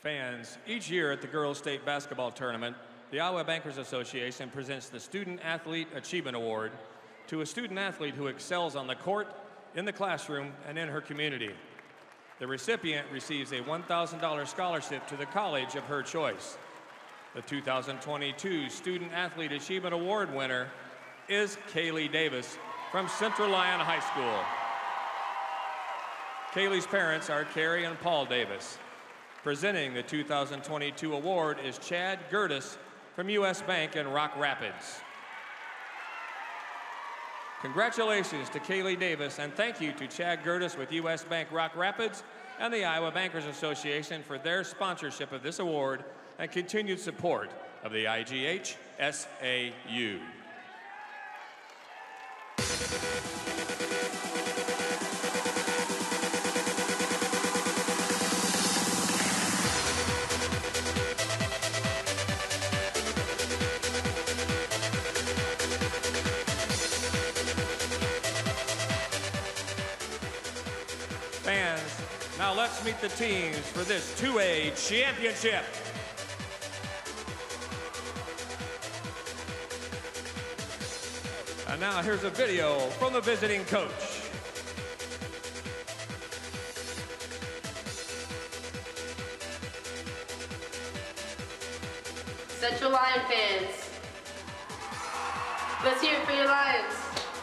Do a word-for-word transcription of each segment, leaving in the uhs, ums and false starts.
Fans, each year at the Girls State Basketball Tournament, the Iowa Bankers Association presents the Student Athlete Achievement Award to a student athlete who excels on the court, in the classroom, and in her community. The recipient receives a one thousand dollar scholarship to the college of her choice. The two thousand twenty-two Student Athlete Achievement Award winner is Kaylee Davis from Central Lyon High School. Kaylee's parents are Carrie and Paul Davis. Presenting the two thousand twenty-two award is Chad Gertis from U S Bank in Rock Rapids. Congratulations to Kaylee Davis, and thank you to Chad Gertis with U S Bank Rock Rapids and the Iowa Bankers Association for their sponsorship of this award and continued support of the I G H S A U. Fans, now let's meet the teams for this two A championship. And now here's a video from the visiting coach. Central Lion fans, let's hear it for your Lions.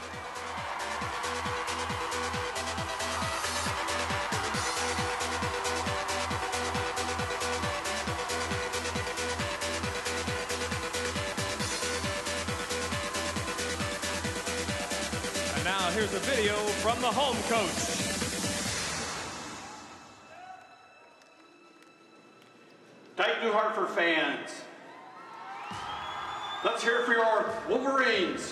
And now here's a video from the home coach. Dike-New Hartford fans, let's hear it for your Wolverines.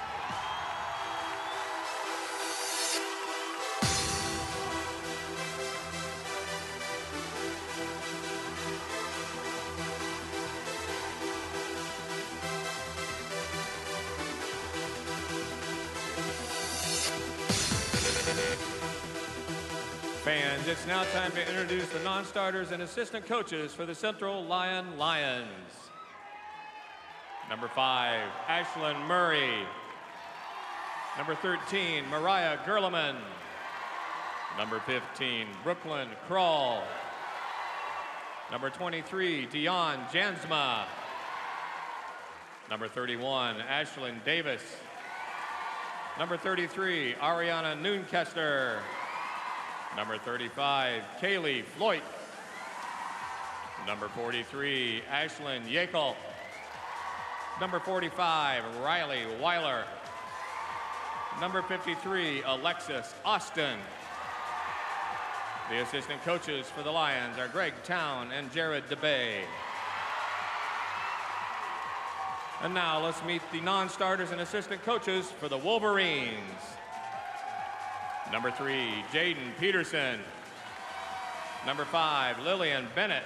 Fans, it's now time to introduce the non-starters and assistant coaches for the Central Lyon Lions. Number five, Ashlyn Murray. Number thirteen, Mariah Gerleman. Number fifteen, Brooklyn Kroll. Number twenty-three, Dion Jansma. Number thirty-one, Ashlyn Davis. Number thirty-three, Ariana Noonkester. Number thirty-five, Kaylee Floyd. Number forty-three, Ashlyn Yackel. Number forty-five, Riley Weiler. Number fifty-three, Alexis Austin. The assistant coaches for the Lions are Greg Town and Jared DeBay. And now let's meet the non-starters and assistant coaches for the Wolverines. Number three, Jaden Peterson. Number five, Lillian Bennett.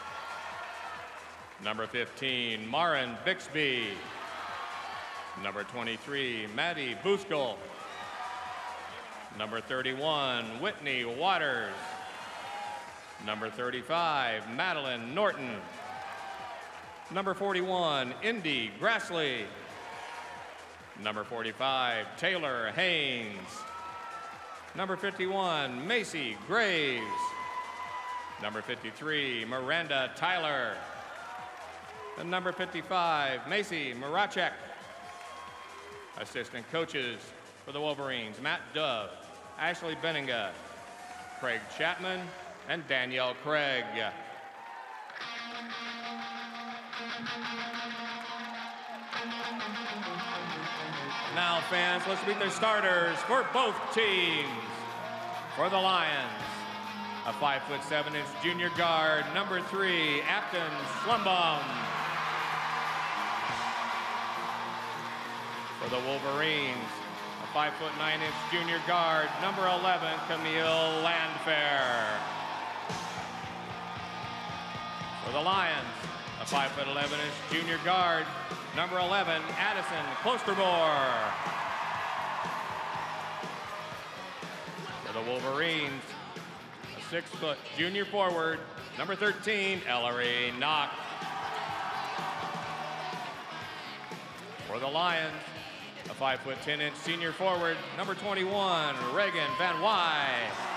Number fifteen, Marin Bixby. Number twenty-three, Maddie Buskel. Number thirty-one, Whitney Waters. Number thirty-five, Madeline Norton. Number forty-one, Indy Grassley. Number forty-five, Taylor Haynes. Number fifty-one, Macy Graves. Number fifty-three, Miranda Tyler. And number fifty-five, Macy Marachek. Assistant coaches for the Wolverines, Matt Dove, Ashley Benninga, Craig Chapman, and Danielle Craig. Now, fans, let's meet their starters for both teams. For the Lions, a five foot seven inch junior guard, number three, Afton Schlumbum. For the Wolverines, a five foot nine inch junior guard, number eleven, Camille Landfair. For the Lions, a five foot eleven inch junior guard, number eleven, Addison Clostermore. For the Wolverines, a six-foot junior forward, number thirteen, Ellery Knock. For the Lions, a five-foot ten-inch senior forward, number twenty-one, Reagan Van Wy.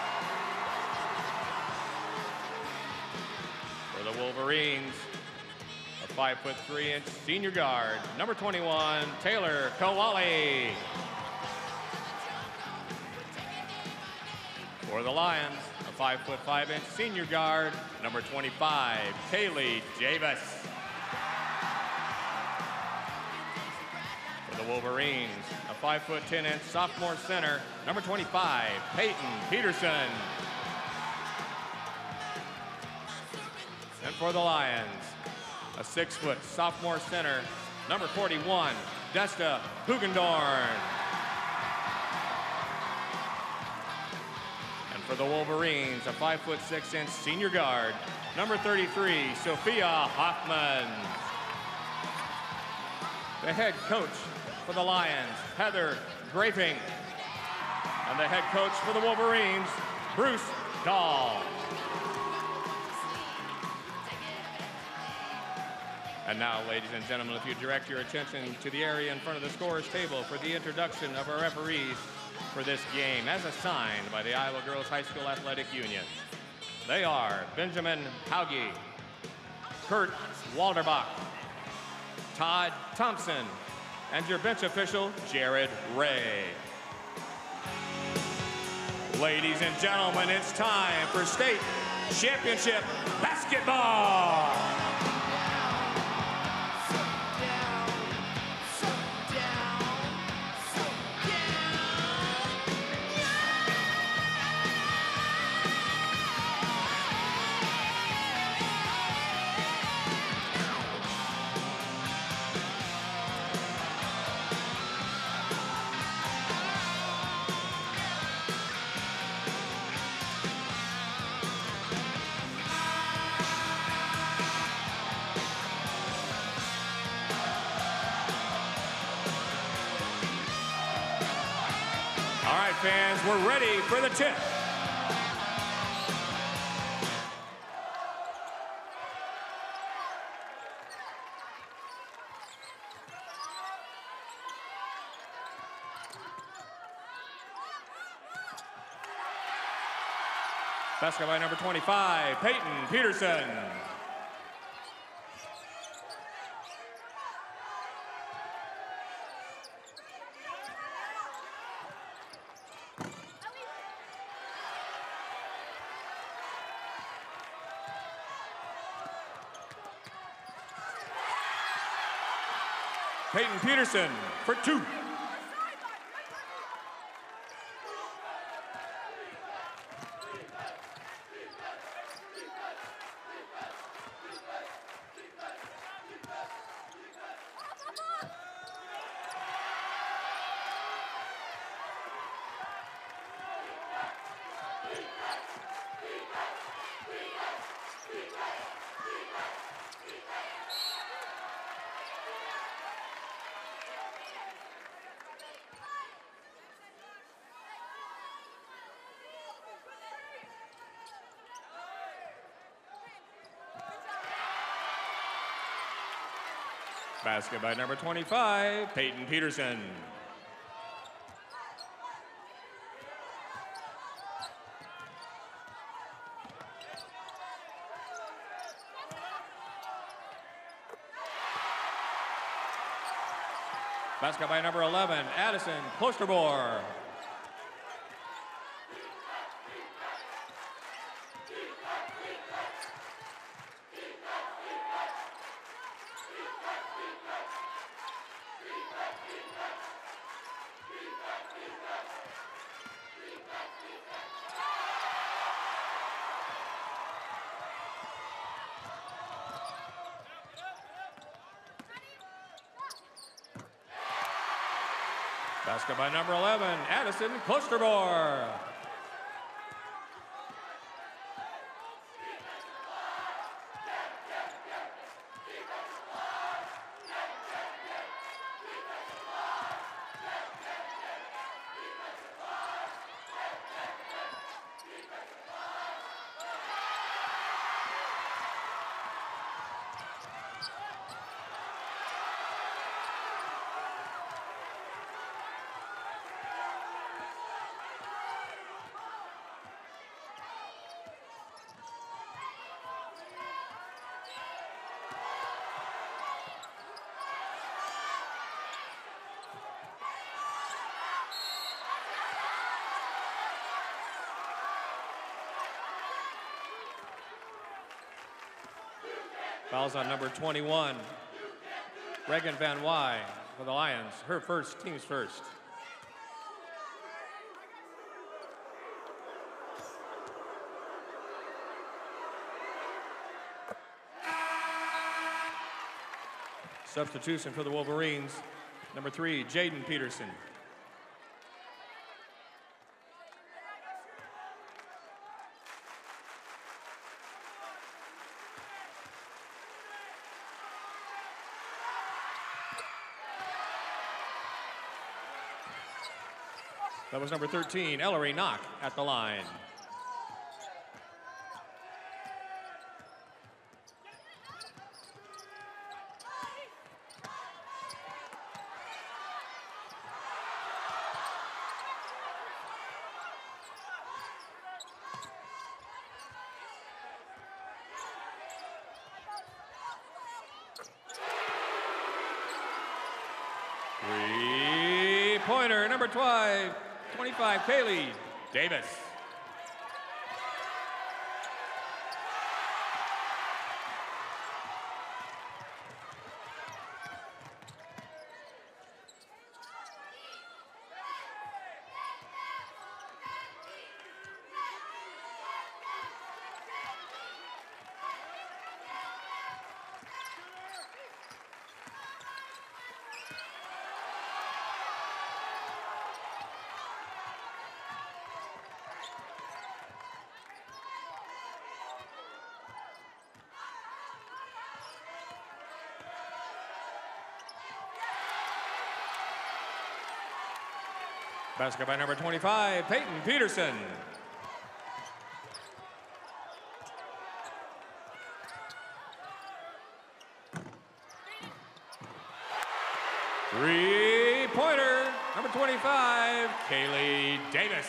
For the Wolverines, a five-foot three-inch senior guard, number twenty-one, Taylor Kowali. For the Lions, a five-foot five-inch senior guard, number twenty-five, Kaylee Javis. For the Wolverines, a five-foot ten-inch sophomore center, number twenty-five, Peyton Peterson. And for the Lions, a six-foot sophomore center, number forty-one, Desta Hugendorn. And for the Wolverines, a five-foot six-inch senior guard, number thirty-three, Sophia Hoffman. The head coach for the Lions, Heather Graping. And the head coach for the Wolverines, Bruce Dahl. And now, ladies and gentlemen, if you direct your attention to the area in front of the scorer's table for the introduction of our referees for this game, as assigned by the Iowa Girls High School Athletic Union. They are Benjamin Hauge, Kurt Walderbach, Todd Thompson, and your bench official, Jared Ray. Ladies and gentlemen, it's time for state championship basketball. Fans, we're ready for the tip. Basket by number twenty-five, Peyton Peterson. Peyton Peterson for two. Basket by number twenty-five, Peyton Peterson. Basket by number eleven, Addison Klosterbor. Basket by number eleven, Addison Klosterbor. Fouls on number twenty-one, Reagan Van Wy for the Lions. Her first, team's first. Substitution for the Wolverines, number three, Jaden Peterson. That was number thirteen, Ellery Knock at the line. Three-pointer, number twelve. twenty-five, Kaylee Davis. Basket by number twenty-five, Peyton Peterson. Three-pointer, number twenty-five, Kaylee Davis.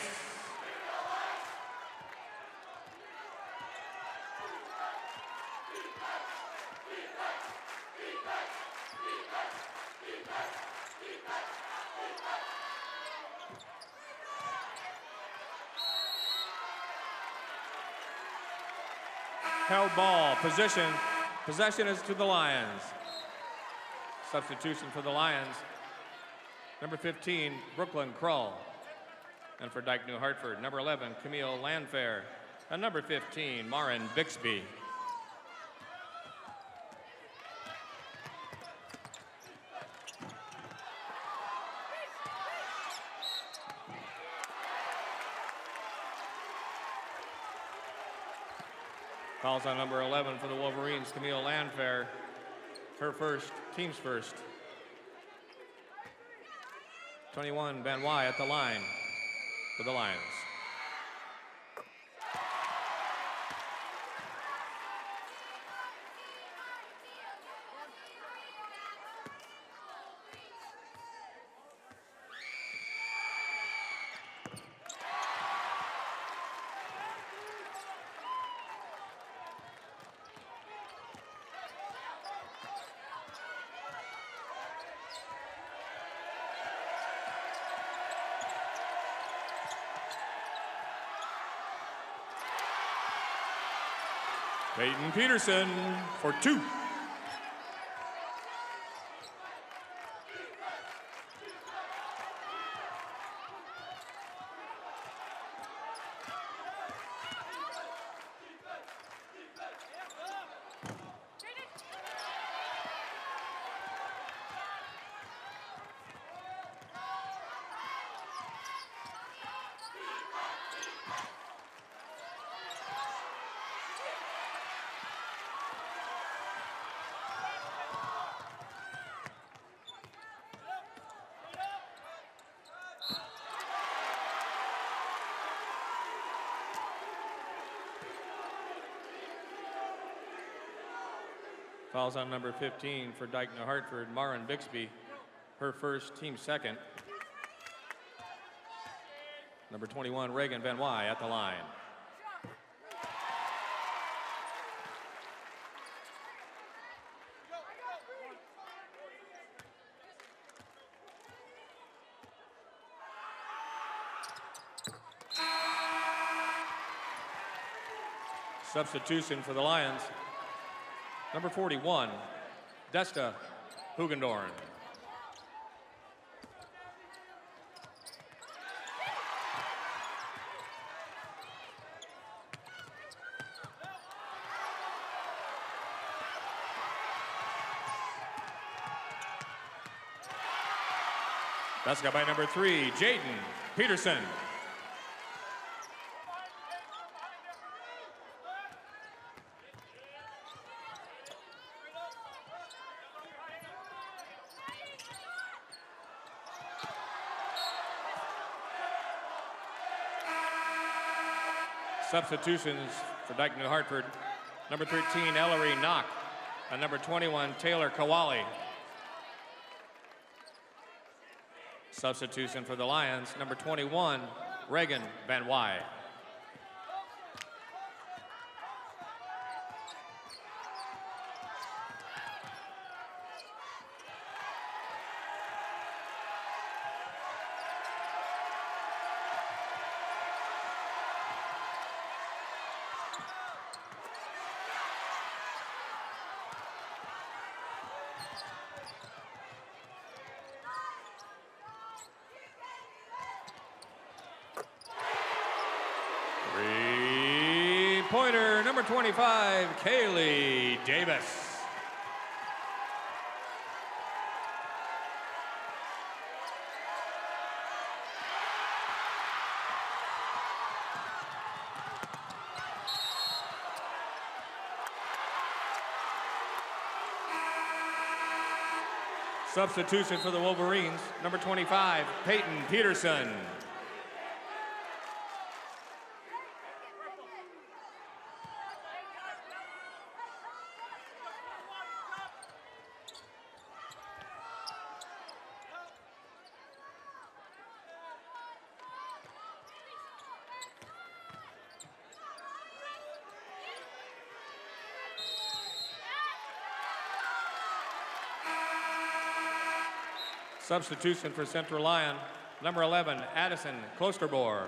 Held ball, position, possession is to the Lions. Substitution for the Lions, number fifteen, Brooklyn Krull. And for Dike-New Hartford, number eleven, Camille Landfair. And number fifteen, Marin Bixby. Fouls on number eleven for the Wolverines, Camille Landfair. Her first, team's first. twenty-one, Van Wy at the line for the Lions. Peyton Peterson for two. Fouls on number fifteen for Dike-New Hartford, Marin Bixby. Her first, team second. Number twenty-one, Reagan Van Wy at the line. Substitution for the Lions. Number forty-one, Desta Hugendorn. Basket by number three, Jaden Peterson. Substitutions for Dike-New Hartford. Number thirteen, Ellery Knock. And number twenty-one, Taylor Kawali. Substitution for the Lions, number twenty-one, Reagan Van Wy. Three-pointer, number twenty-five, Kaylee Davis. Substitution for the Wolverines, number twenty-five, Peyton Peterson. Substitution for Central Lyon, number eleven, Addison Klosterbor.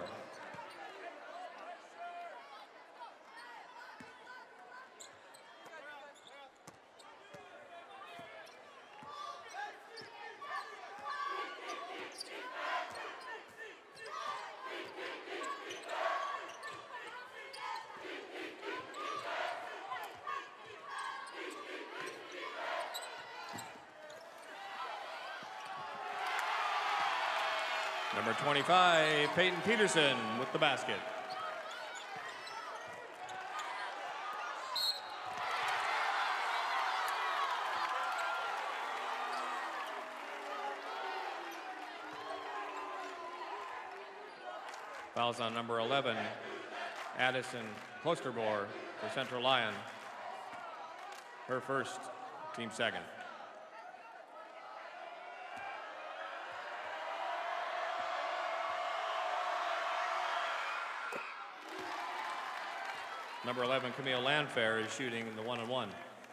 Number twenty-five, Peyton Peterson with the basket. Fouls on number eleven, Addison Klosterbor for Central Lyon. Her first, team second. Number eleven, Camille Landfair, is shooting the one-on-one.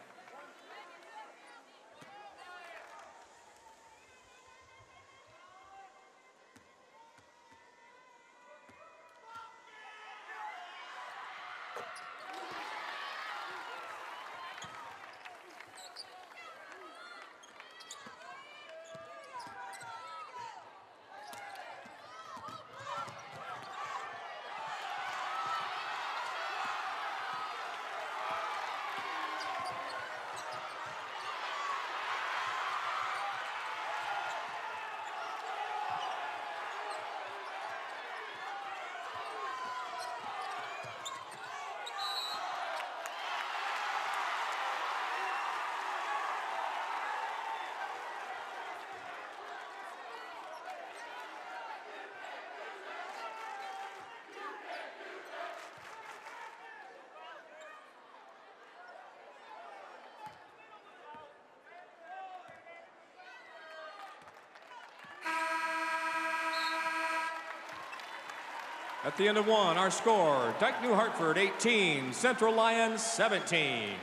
At the end of one, our score, Dike-New Hartford eighteen, Central Lions seventeen.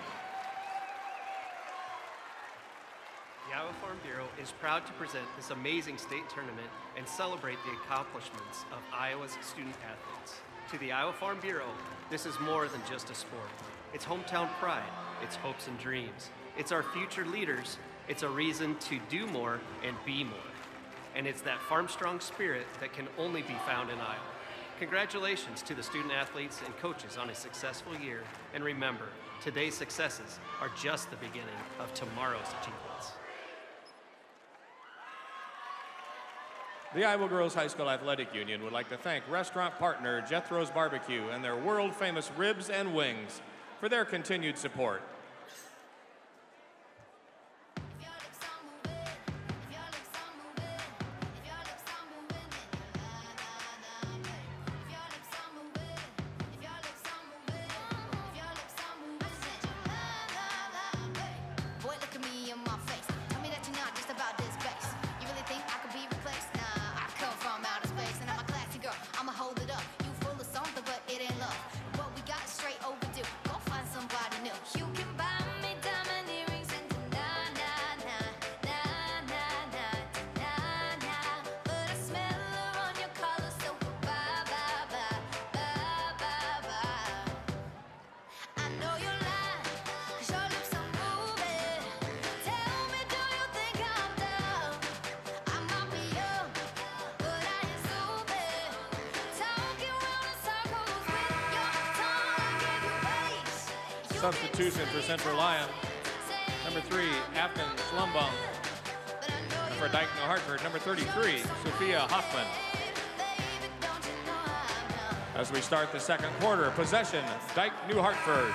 The Iowa Farm Bureau is proud to present this amazing state tournament and celebrate the accomplishments of Iowa's student athletes. To the Iowa Farm Bureau, this is more than just a sport. It's hometown pride, It's hopes and dreams. It's our future leaders. It's a reason to do more and be more. And it's that farm-strong spirit that can only be found in Iowa. Congratulations to the student athletes and coaches on a successful year. And remember, today's successes are just the beginning of tomorrow's achievements. The Iowa Girls High School Athletic Union would like to thank restaurant partner Jethro's Barbecue and their world-famous ribs and wings for their continued support. Substitution for Central Lyon. Number three, Afton Slumbum. And for Dike-New Hartford, number thirty-three, Sophia Hoffman. As we start the second quarter, possession, Dike-New Hartford.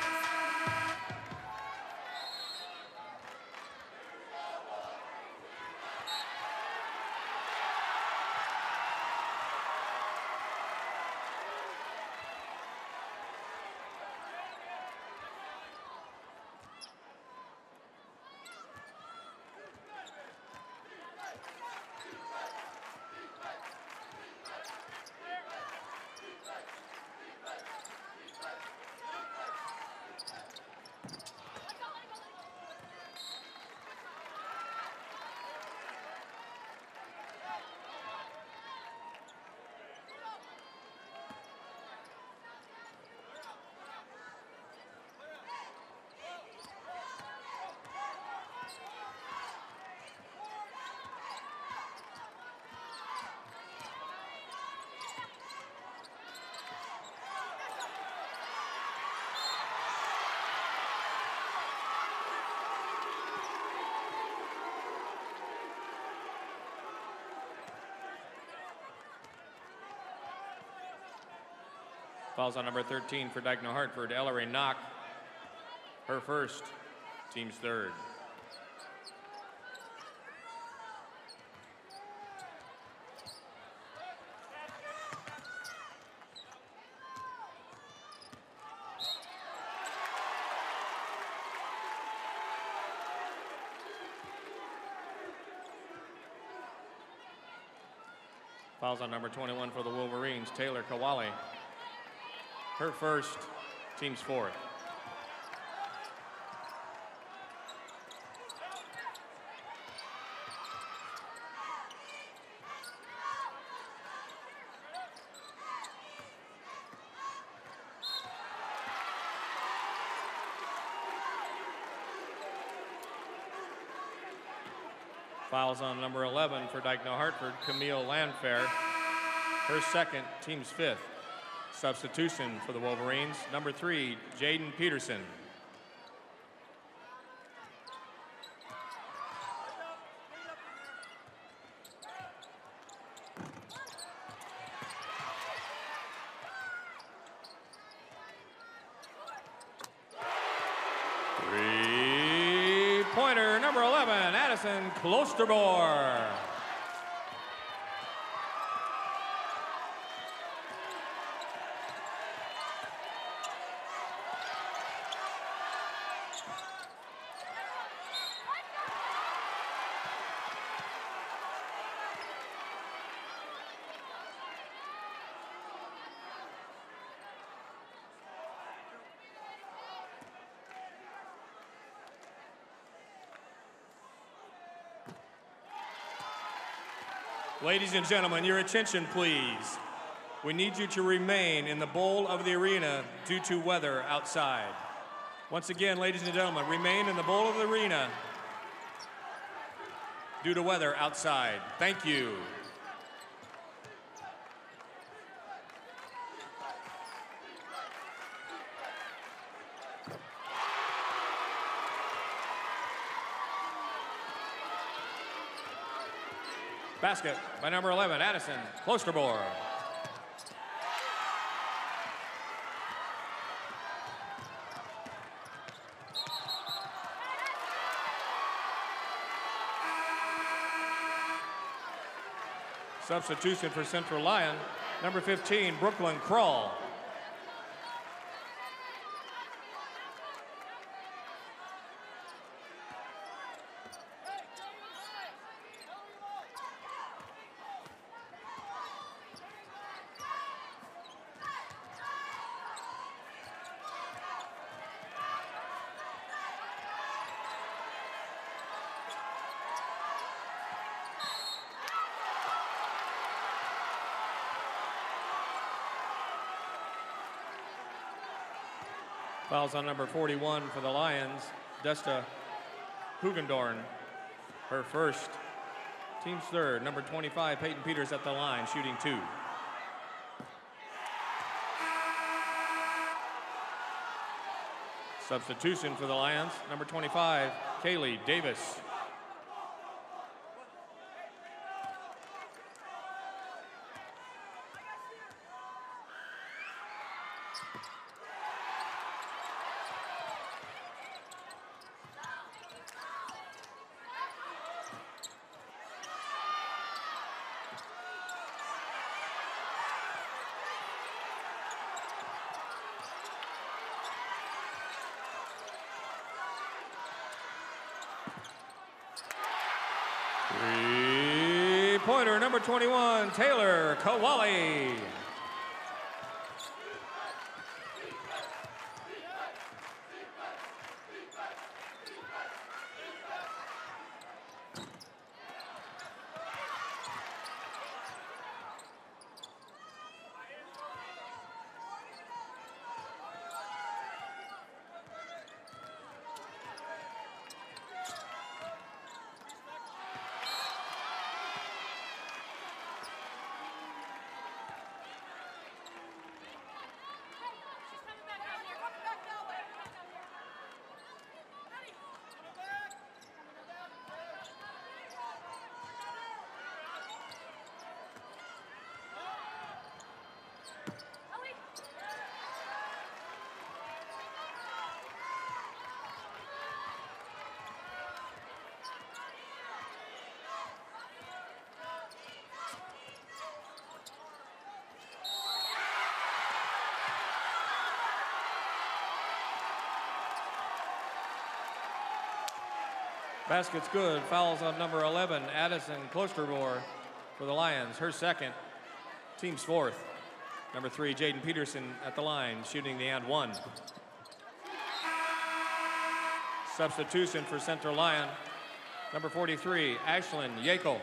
Fouls on number thirteen for Dike-New Hartford, Ellery Knock. Her first, team's third. Fouls on number twenty-one for the Wolverines, Taylor Kawali. Her first, team's fourth. Fouls on number eleven for Dike-New Hartford, Camille Landfair. Her second, team's fifth. Substitution for the Wolverines, number three, Jaden Peterson. Three-pointer, number eleven, Addison Klosterboer. Ladies and gentlemen, your attention, please. We need you to remain in the bowl of the arena due to weather outside. Once again, ladies and gentlemen, remain in the bowl of the arena due to weather outside. Thank you. Basket by number eleven, Addison Klosterbore. Substitution for Central Lyon, number fifteen, Brooklyn Krull. Fouls on number forty-one for the Lions, Desta Hugendorn, her first, team's third. Number twenty-five, Peyton Peters at the line, shooting two. Substitution for the Lions, number twenty-five, Kaylee Davis. Three-pointer, number twenty-one, Taylor Kowali. Basket's good. Fouls on number eleven, Addison Klosterbore for the Lions, her second, team's fourth. Number three, Jaden Peterson at the line, shooting the and one. Substitution for Central Lyon, number forty-three, Ashlyn Yakel.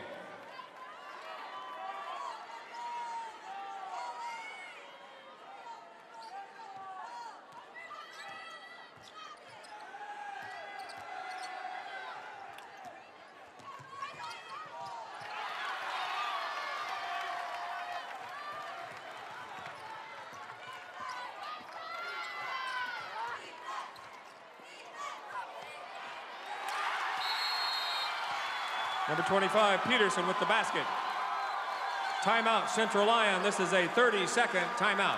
Number twenty-five, Peterson with the basket. Timeout, Central Lyon. This is a thirty-second timeout.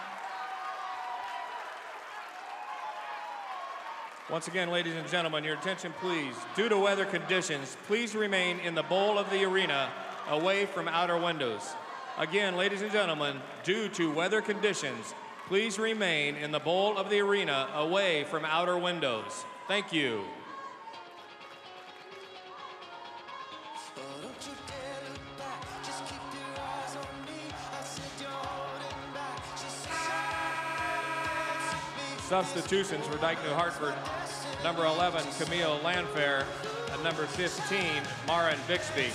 Once again, ladies and gentlemen, your attention please. Due to weather conditions, please remain in the bowl of the arena away from outer windows. Again, ladies and gentlemen, due to weather conditions, please remain in the bowl of the arena away from outer windows. Thank you. Substitutions for Dike-New Hartford, number eleven, Camille Landfair, and number fifteen, Marin Bixby.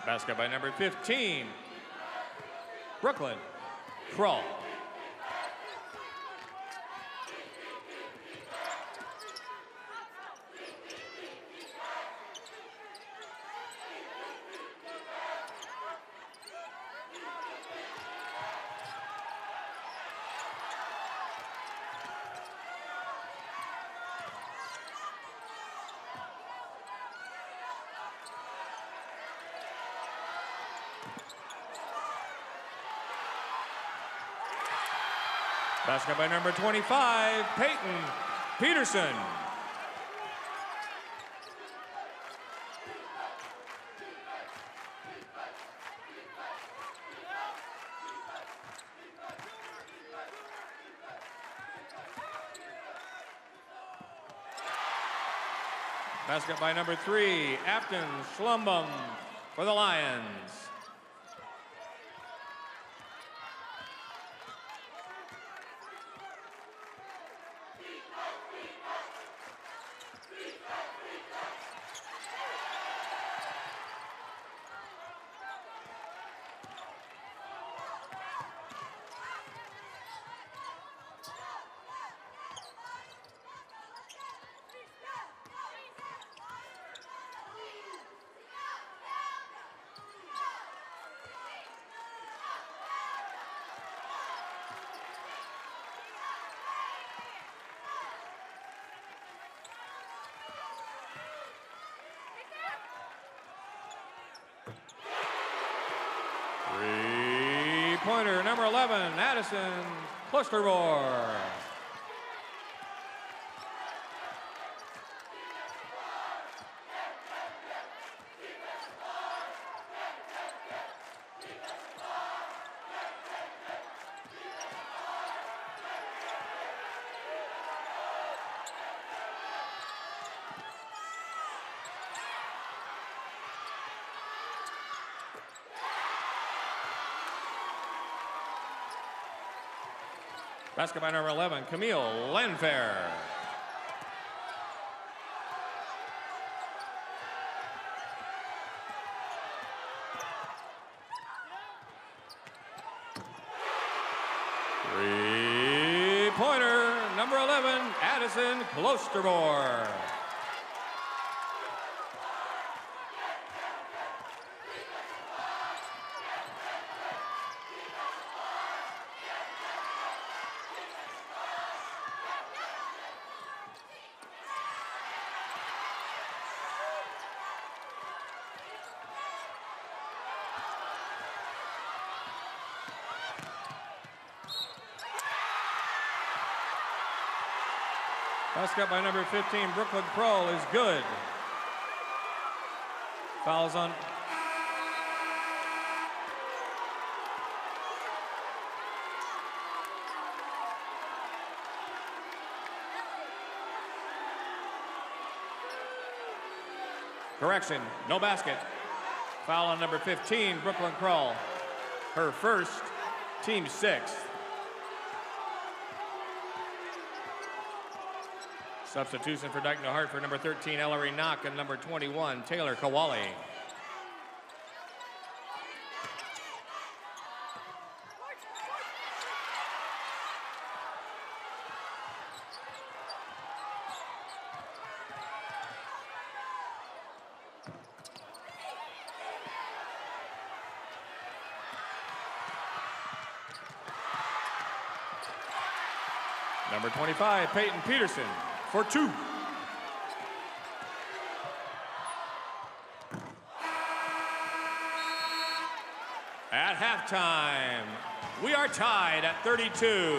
Basket by number fifteen, Brooklyn Crawl. Basket by number twenty-five, Peyton Peterson. Basket by number three, Afton Schlumbum for the Lions. Three-pointer, number eleven, Addison Klosterboer. Basket by number eleven, Camille Lanfair. Three-pointer, number eleven, Addison Klosterboer. Basket by number fifteen, Brooklyn Kroll is good. Fouls on. Correction, no basket. Foul on number fifteen, Brooklyn Kroll. Her first, team sixth. Substitution for Dike-New Hartford, number thirteen, Ellery Knock, and number twenty-one, Taylor Kawali. Number twenty-five, Peyton Peterson. For two. At halftime, we are tied at thirty-two.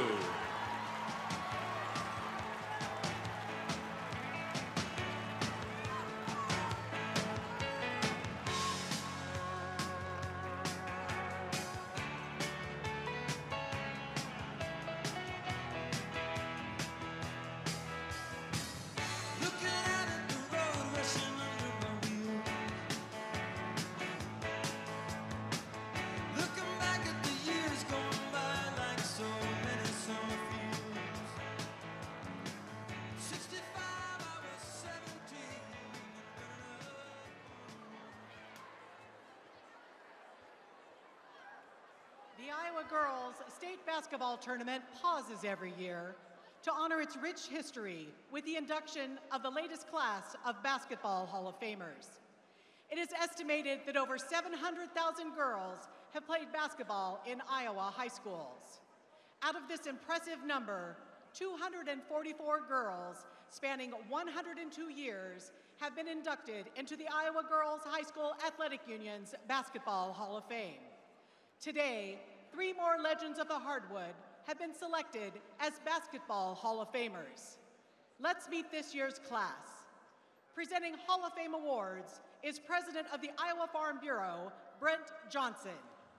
Looking back at the years gone by like so many summer The Iowa Girls State Basketball Tournament pauses every year to honor its rich history with the induction of the latest class of Basketball Hall of Famers. It is estimated that over seven hundred thousand girls have played basketball in Iowa high schools. Out of this impressive number, two hundred forty-four girls spanning one hundred two years have been inducted into the Iowa Girls High School Athletic Union's Basketball Hall of Fame. Today, three more legends of the hardwood have been selected as Basketball Hall of Famers. Let's meet this year's class. Presenting Hall of Fame awards is President of the Iowa Farm Bureau, Brent Johnson.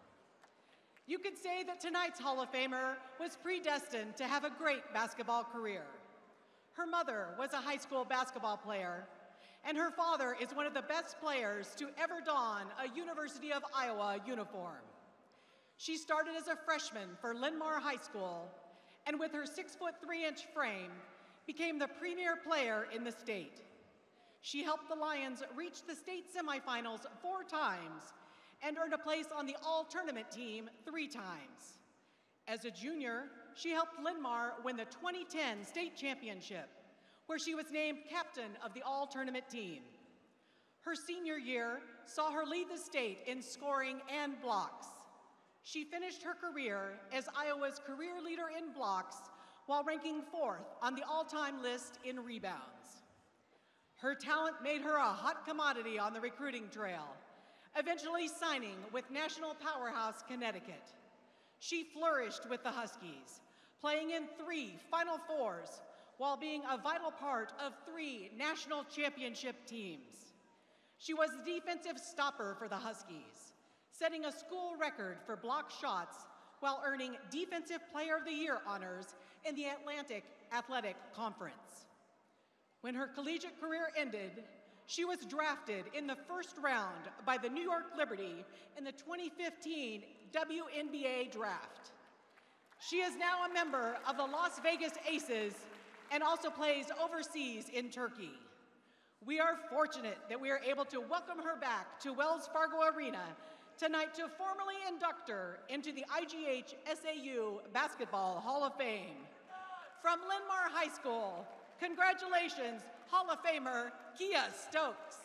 You could say that tonight's Hall of Famer was predestined to have a great basketball career. Her mother was a high school basketball player, and her father is one of the best players to ever don a University of Iowa uniform. She started as a freshman for Linn-Mar High School, and with her six foot three inch frame, became the premier player in the state. She helped the Lions reach the state semifinals four times and earned a place on the all-tournament team three times. As a junior, she helped Linn-Mar win the twenty ten state championship, where she was named captain of the all-tournament team. Her senior year saw her lead the state in scoring and blocks. She finished her career as Iowa's career leader in blocks while ranking fourth on the all-time list in rebounds. Her talent made her a hot commodity on the recruiting trail, eventually signing with national powerhouse Connecticut. She flourished with the Huskies, playing in three Final Fours while being a vital part of three national championship teams. She was the defensive stopper for the Huskies, setting a school record for block shots while earning Defensive Player of the Year honors in the Atlantic Athletic Conference. When her collegiate career ended, she was drafted in the first round by the New York Liberty in the twenty fifteen W N B A draft. She is now a member of the Las Vegas Aces and also plays overseas in Turkey. We are fortunate that we are able to welcome her back to Wells Fargo Arena tonight to formally induct her into the I G H S A U Basketball Hall of Fame. From Linn-Mar High School, congratulations, Hall of Famer Kia Stokes.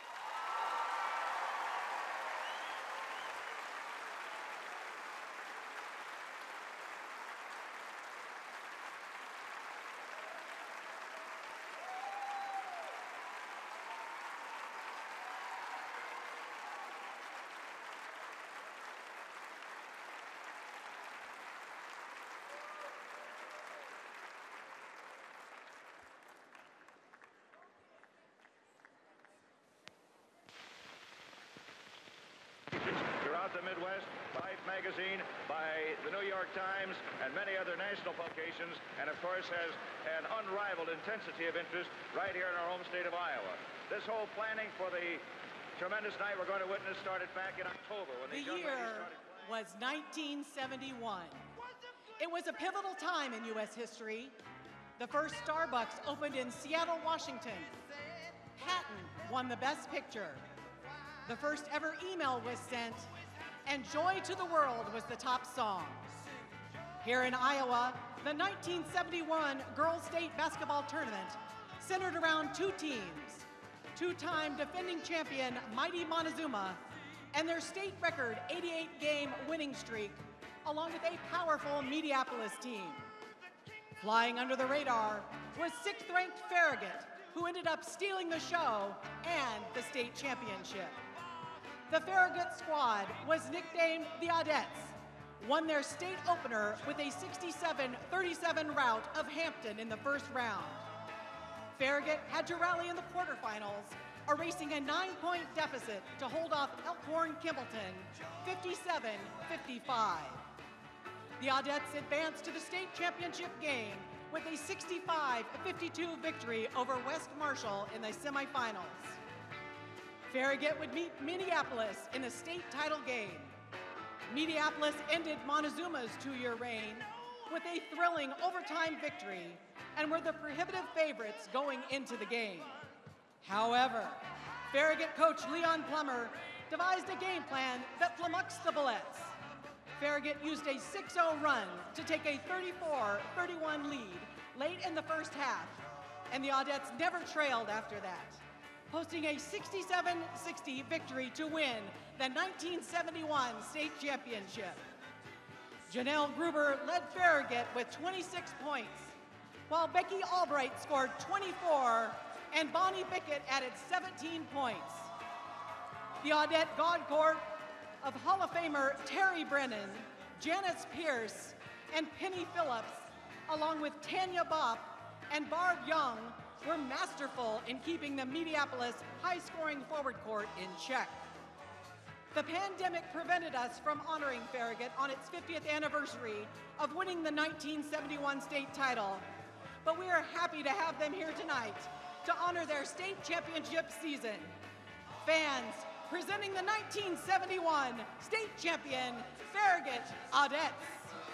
Throughout the Midwest, Life magazine, by the New York Times, and many other national publications, and of course has an unrivaled intensity of interest right here in our home state of Iowa. This whole planning for the tremendous night we're going to witness started back in October when the these young year ladies started playing. Was nineteen seventy-one. It was a pivotal time in U S history. The first Starbucks opened in Seattle, Washington. Patton won the Best Picture. The first ever email was sent, and Joy to the World was the top song. Here in Iowa, the nineteen seventy-one Girls State Basketball Tournament centered around two teams, two-time defending champion Mighty Montezuma and their state record eighty-eight game winning streak, along with a powerful Mediapolis team. Flying under the radar was sixth-ranked Farragut, who ended up stealing the show and the state championship. The Farragut squad was nicknamed the Audettes, won their state opener with a sixty-seven thirty-seven rout of Hampton in the first round. Farragut had to rally in the quarterfinals, erasing a nine-point deficit to hold off Elkhorn-Kimballton fifty-seven fifty-five. The Audettes advanced to the state championship game with a sixty-five fifty-two victory over West Marshall in the semifinals. Farragut would meet Minneapolis in the state title game. Mediapolis ended Montezuma's two-year reign with a thrilling overtime victory and were the prohibitive favorites going into the game. However, Farragut coach Leon Plummer devised a game plan that flummoxed the Bullets. Farragut used a six oh run to take a thirty-four thirty-one lead late in the first half, and the Audettes never trailed after that, posting a sixty-seven sixty victory to win the nineteen seventy-one state championship. Janelle Gruber led Farragut with twenty-six points, while Becky Albright scored twenty-four and Bonnie Bickett added seventeen points. The Audette God Court of Hall of Famer Terry Brennan, Janice Pierce, and Penny Phillips, along with Tanya Bopp and Barb Young, were masterful in keeping the Mediapolis high-scoring forward court in check. The pandemic prevented us from honoring Farragut on its fiftieth anniversary of winning the nineteen seventy-one state title, but we are happy to have them here tonight to honor their state championship season. Fans, presenting the nineteen seventy-one state champion, Farragut Audettes.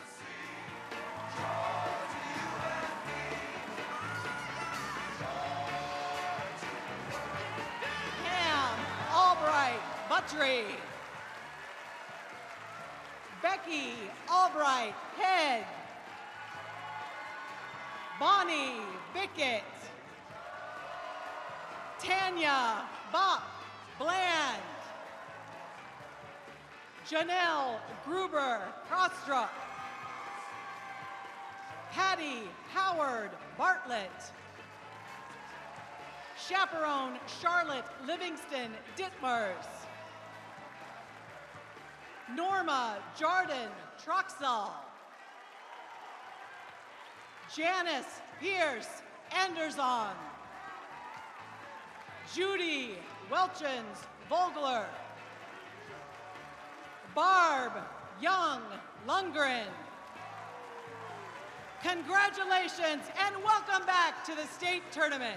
Pam Albright Buttry. Becky Albright Head. Bonnie Bickett. Tanya Bopp Bland. Janelle Gruber Prostrup. Patty Howard Bartlett. Chaperone Charlotte Livingston Dittmers. Norma Jarden Troxell. Janice Pierce Anderson. Judy Welchens Vogler. Barb Young Lundgren. Congratulations and welcome back to the state tournament.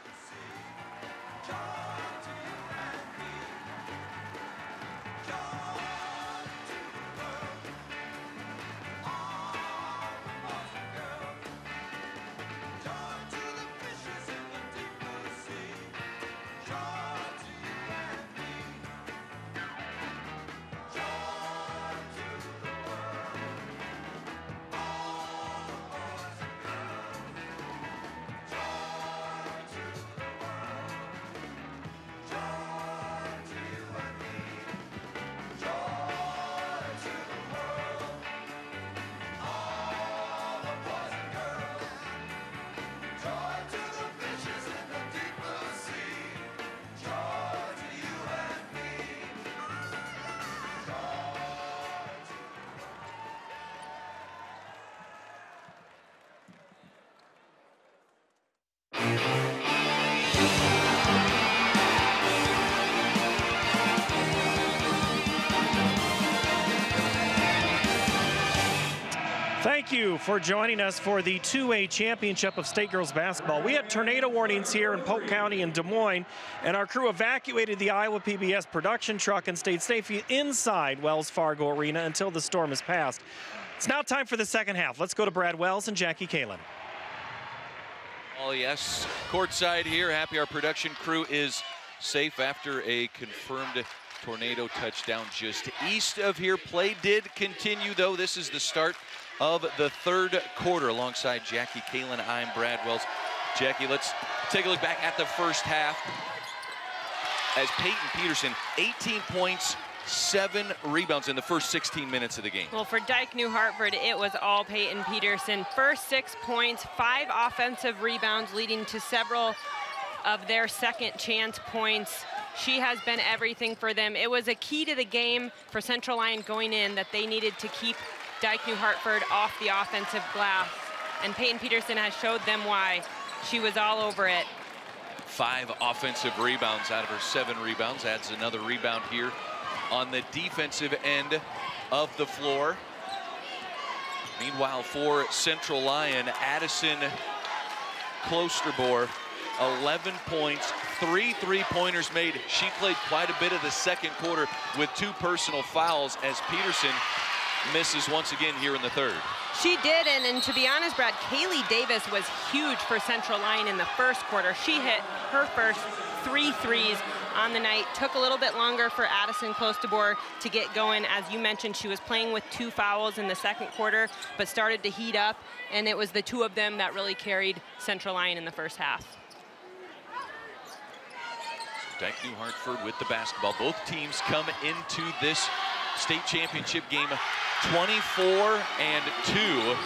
Thank you for joining us for the two A Championship of State Girls Basketball. We had tornado warnings here in Polk County and Des Moines, and our crew evacuated the Iowa P B S production truck and stayed safely inside Wells Fargo Arena until the storm has passed. It's now time for the second half. Let's go to Brad Wells and Jackie Kalin. Oh yes, courtside here. Happy our production crew is safe after a confirmed tornado touchdown just east of here. Play did continue, though. This is the start of the third quarter. Alongside Jackie Kalin, I'm Brad Wells. Jackie, let's take a look back at the first half. As Peyton Peterson, eighteen points, seven rebounds in the first sixteen minutes of the game. Well, for Dike-New Hartford, it was all Peyton Peterson. First six points, five offensive rebounds, leading to several of their second chance points. She has been everything for them. It was a key to the game for Central Lyon going in that they needed to keep Dike-New Hartford off the offensive glass. And Peyton Peterson has showed them why. She was all over it. Five offensive rebounds out of her seven rebounds. Adds another rebound here on the defensive end of the floor. Meanwhile, for Central Lyon, Addison Klosterbor, eleven points, three three-pointers made. She played quite a bit of the second quarter with two personal fouls as Peterson misses once again here in the third. She did, and, and to be honest, Brad, Kaylee Davis was huge for Central Lyon in the first quarter. She hit her first three threes on the night. Took a little bit longer for Addison Close-to-Bore to get going. As you mentioned, she was playing with two fouls in the second quarter, but started to heat up, and it was the two of them that really carried Central Lyon in the first half. Dike-New Hartford with the basketball. Both teams come into this state championship game twenty-four and two.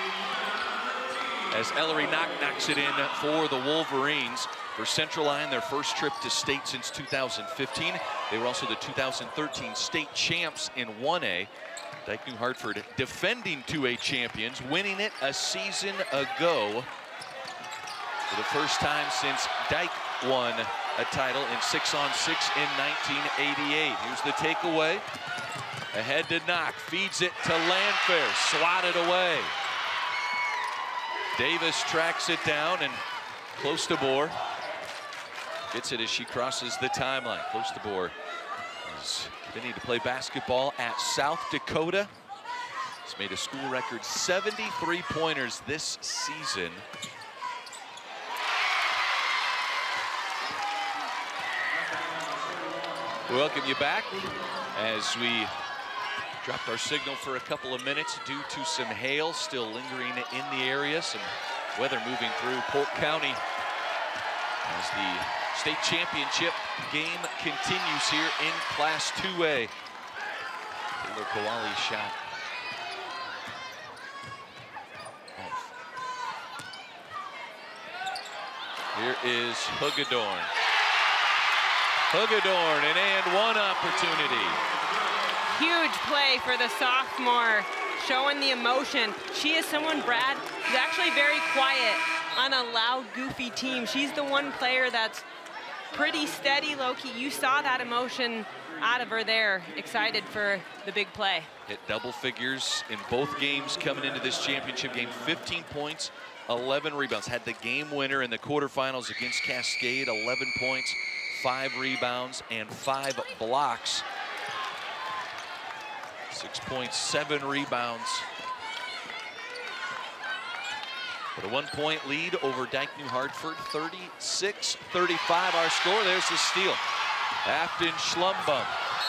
As Ellery Knock knocks it in for the Wolverines. For Central Lyon, their first trip to state since two thousand fifteen. They were also the two thousand thirteen state champs in one A. Dike-New Hartford defending two A champions, winning it a season ago. For the first time since Dike won a title in six on six in nineteen eighty-eight. Here's the takeaway. Ahead to Knock, feeds it to Landfair, swatted away. Davis tracks it down, and Close-to-Bore gets it as she crosses the timeline. Close-to-Bore is continuing to play basketball at South Dakota. He's made a school record seventy-three pointers this season. Welcome you back as we dropped our signal for a couple of minutes due to some hail still lingering in the area, some weather moving through Polk County as the state championship game continues here in Class two A. Taylor Kowali's shot. Here is Hagedorn. Hagedorn, an and one opportunity. Huge play for the sophomore, showing the emotion. She is someone, Brad, who's actually very quiet on a loud, goofy team. She's the one player that's pretty steady, low-key. You saw that emotion out of her there, excited for the big play. Hit double figures in both games coming into this championship game. fifteen points, eleven rebounds. Had the game winner in the quarterfinals against Cascade, eleven points, five rebounds, and five blocks. Six points, seven rebounds. But a one-point lead over Dike-New Hartford, thirty-six thirty-five our score. There's the steal. Afton Schlumbum.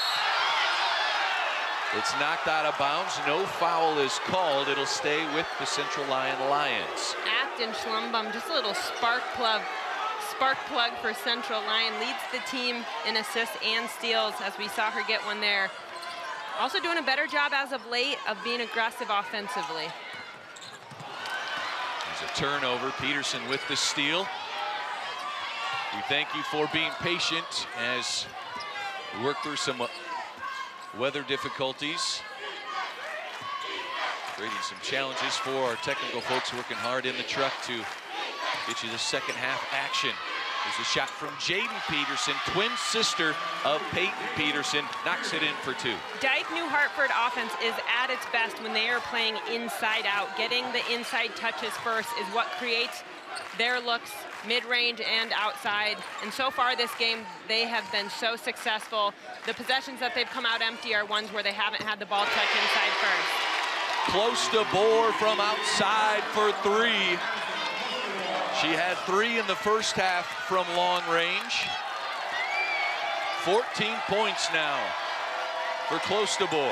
It's knocked out of bounds. No foul is called. It'll stay with the Central Lyon Lions. Afton Schlumbum, just a little spark plug. Spark plug for Central Lyon, leads the team in assists and steals as we saw her get one there. Also doing a better job as of late of being aggressive offensively. There's a turnover. Peterson with the steal. We thank you for being patient as we work through some weather difficulties. Creating some challenges for our technical folks working hard in the truck to get you the second half action. There's a shot from Jaden Peterson, twin sister of Peyton Peterson, knocks it in for two. Dike-New Hartford offense is at its best when they are playing inside out. Getting the inside touches first is what creates their looks mid-range and outside. And so far this game, they have been so successful. The possessions that they've come out empty are ones where they haven't had the ball touch inside first. Close-to-Bore from outside for three. She had three in the first half from long range. fourteen points now for Close-to-Bore.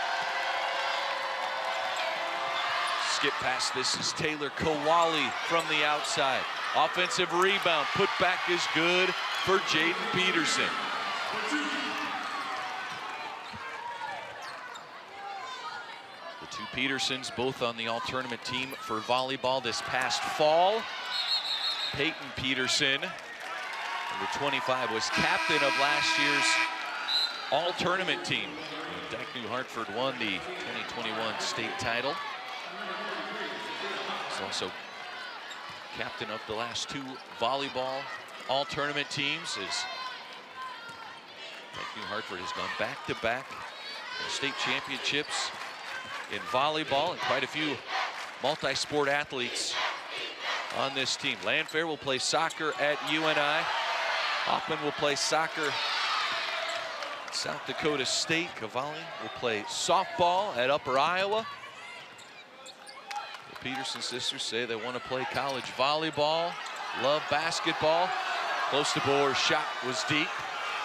Skip past this is Taylor Kowali from the outside. Offensive rebound, put back is good for Jaden Peterson. The two Petersons both on the all-tournament team for volleyball this past fall. Peyton Peterson, number twenty-five, was captain of last year's all-tournament team. Dike-New Hartford won the twenty twenty-one state title. He's also captain of the last two volleyball all-tournament teams. As Dike-New Hartford has gone back-to-back in state championships in volleyball, and quite a few multi-sport athletes on this team. Landfair will play soccer at U N I. Hoffman will play soccer at South Dakota State. Cavalli will play softball at Upper Iowa. The Peterson sisters say they want to play college volleyball, love basketball. Close-to-Bore's shot was deep.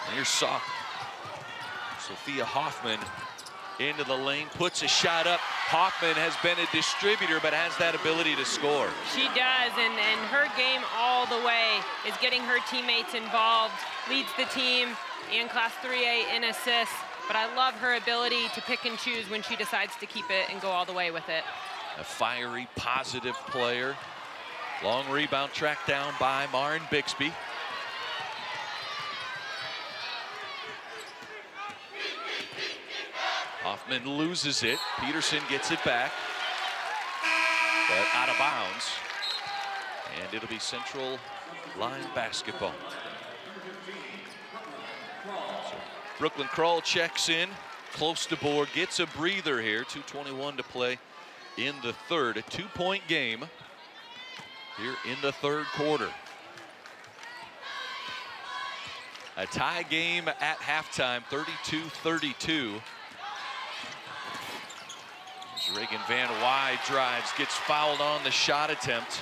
And here's Soft. Sophia Hoffman into the lane, puts a shot up. Hoffman has been a distributor, but has that ability to score. She does, and, and her game all the way is getting her teammates involved, leads the team in Class three A in assists, but I love her ability to pick and choose when she decides to keep it and go all the way with it. A fiery, positive player. Long rebound tracked down by Marin Bixby. Hoffman loses it. Peterson gets it back, but out of bounds. And it'll be Central Lyon basketball. So Brooklyn Krull checks in, close to board, gets a breather here. two twenty-one to play in the third. A two-point game here in the third quarter. A tie game at halftime, thirty-two thirty-two. Reagan Van Wy drives, gets fouled on the shot attempt.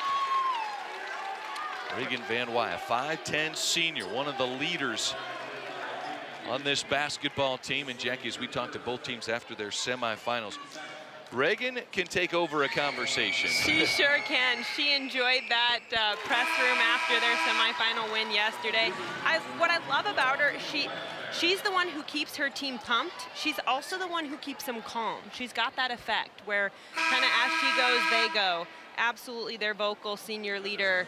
Reagan Van Wy, a five ten senior, one of the leaders on this basketball team. And Jackie, as we talked to both teams after their semifinals, Reagan can take over a conversation. She sure can. She enjoyed that uh, press room after their semifinal win yesterday. I, what I love about her, she she's the one who keeps her team pumped. She's also the one who keeps them calm. She's got that effect where kind of as she goes, they go. Absolutely their vocal senior leader.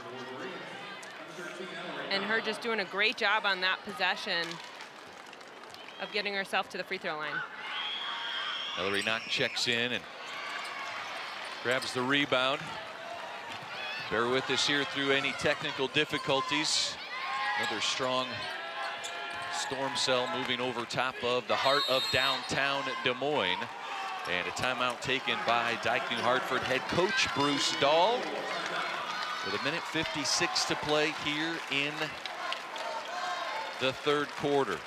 And her just doing a great job on that possession of getting herself to the free throw line. Hillary Knock checks in and grabs the rebound. Bear with us here through any technical difficulties. Another strong storm cell moving over top of the heart of downtown Des Moines. And a timeout taken by Dike-New Hartford head coach Bruce Dahl. With a minute fifty-six to play here in the third quarter.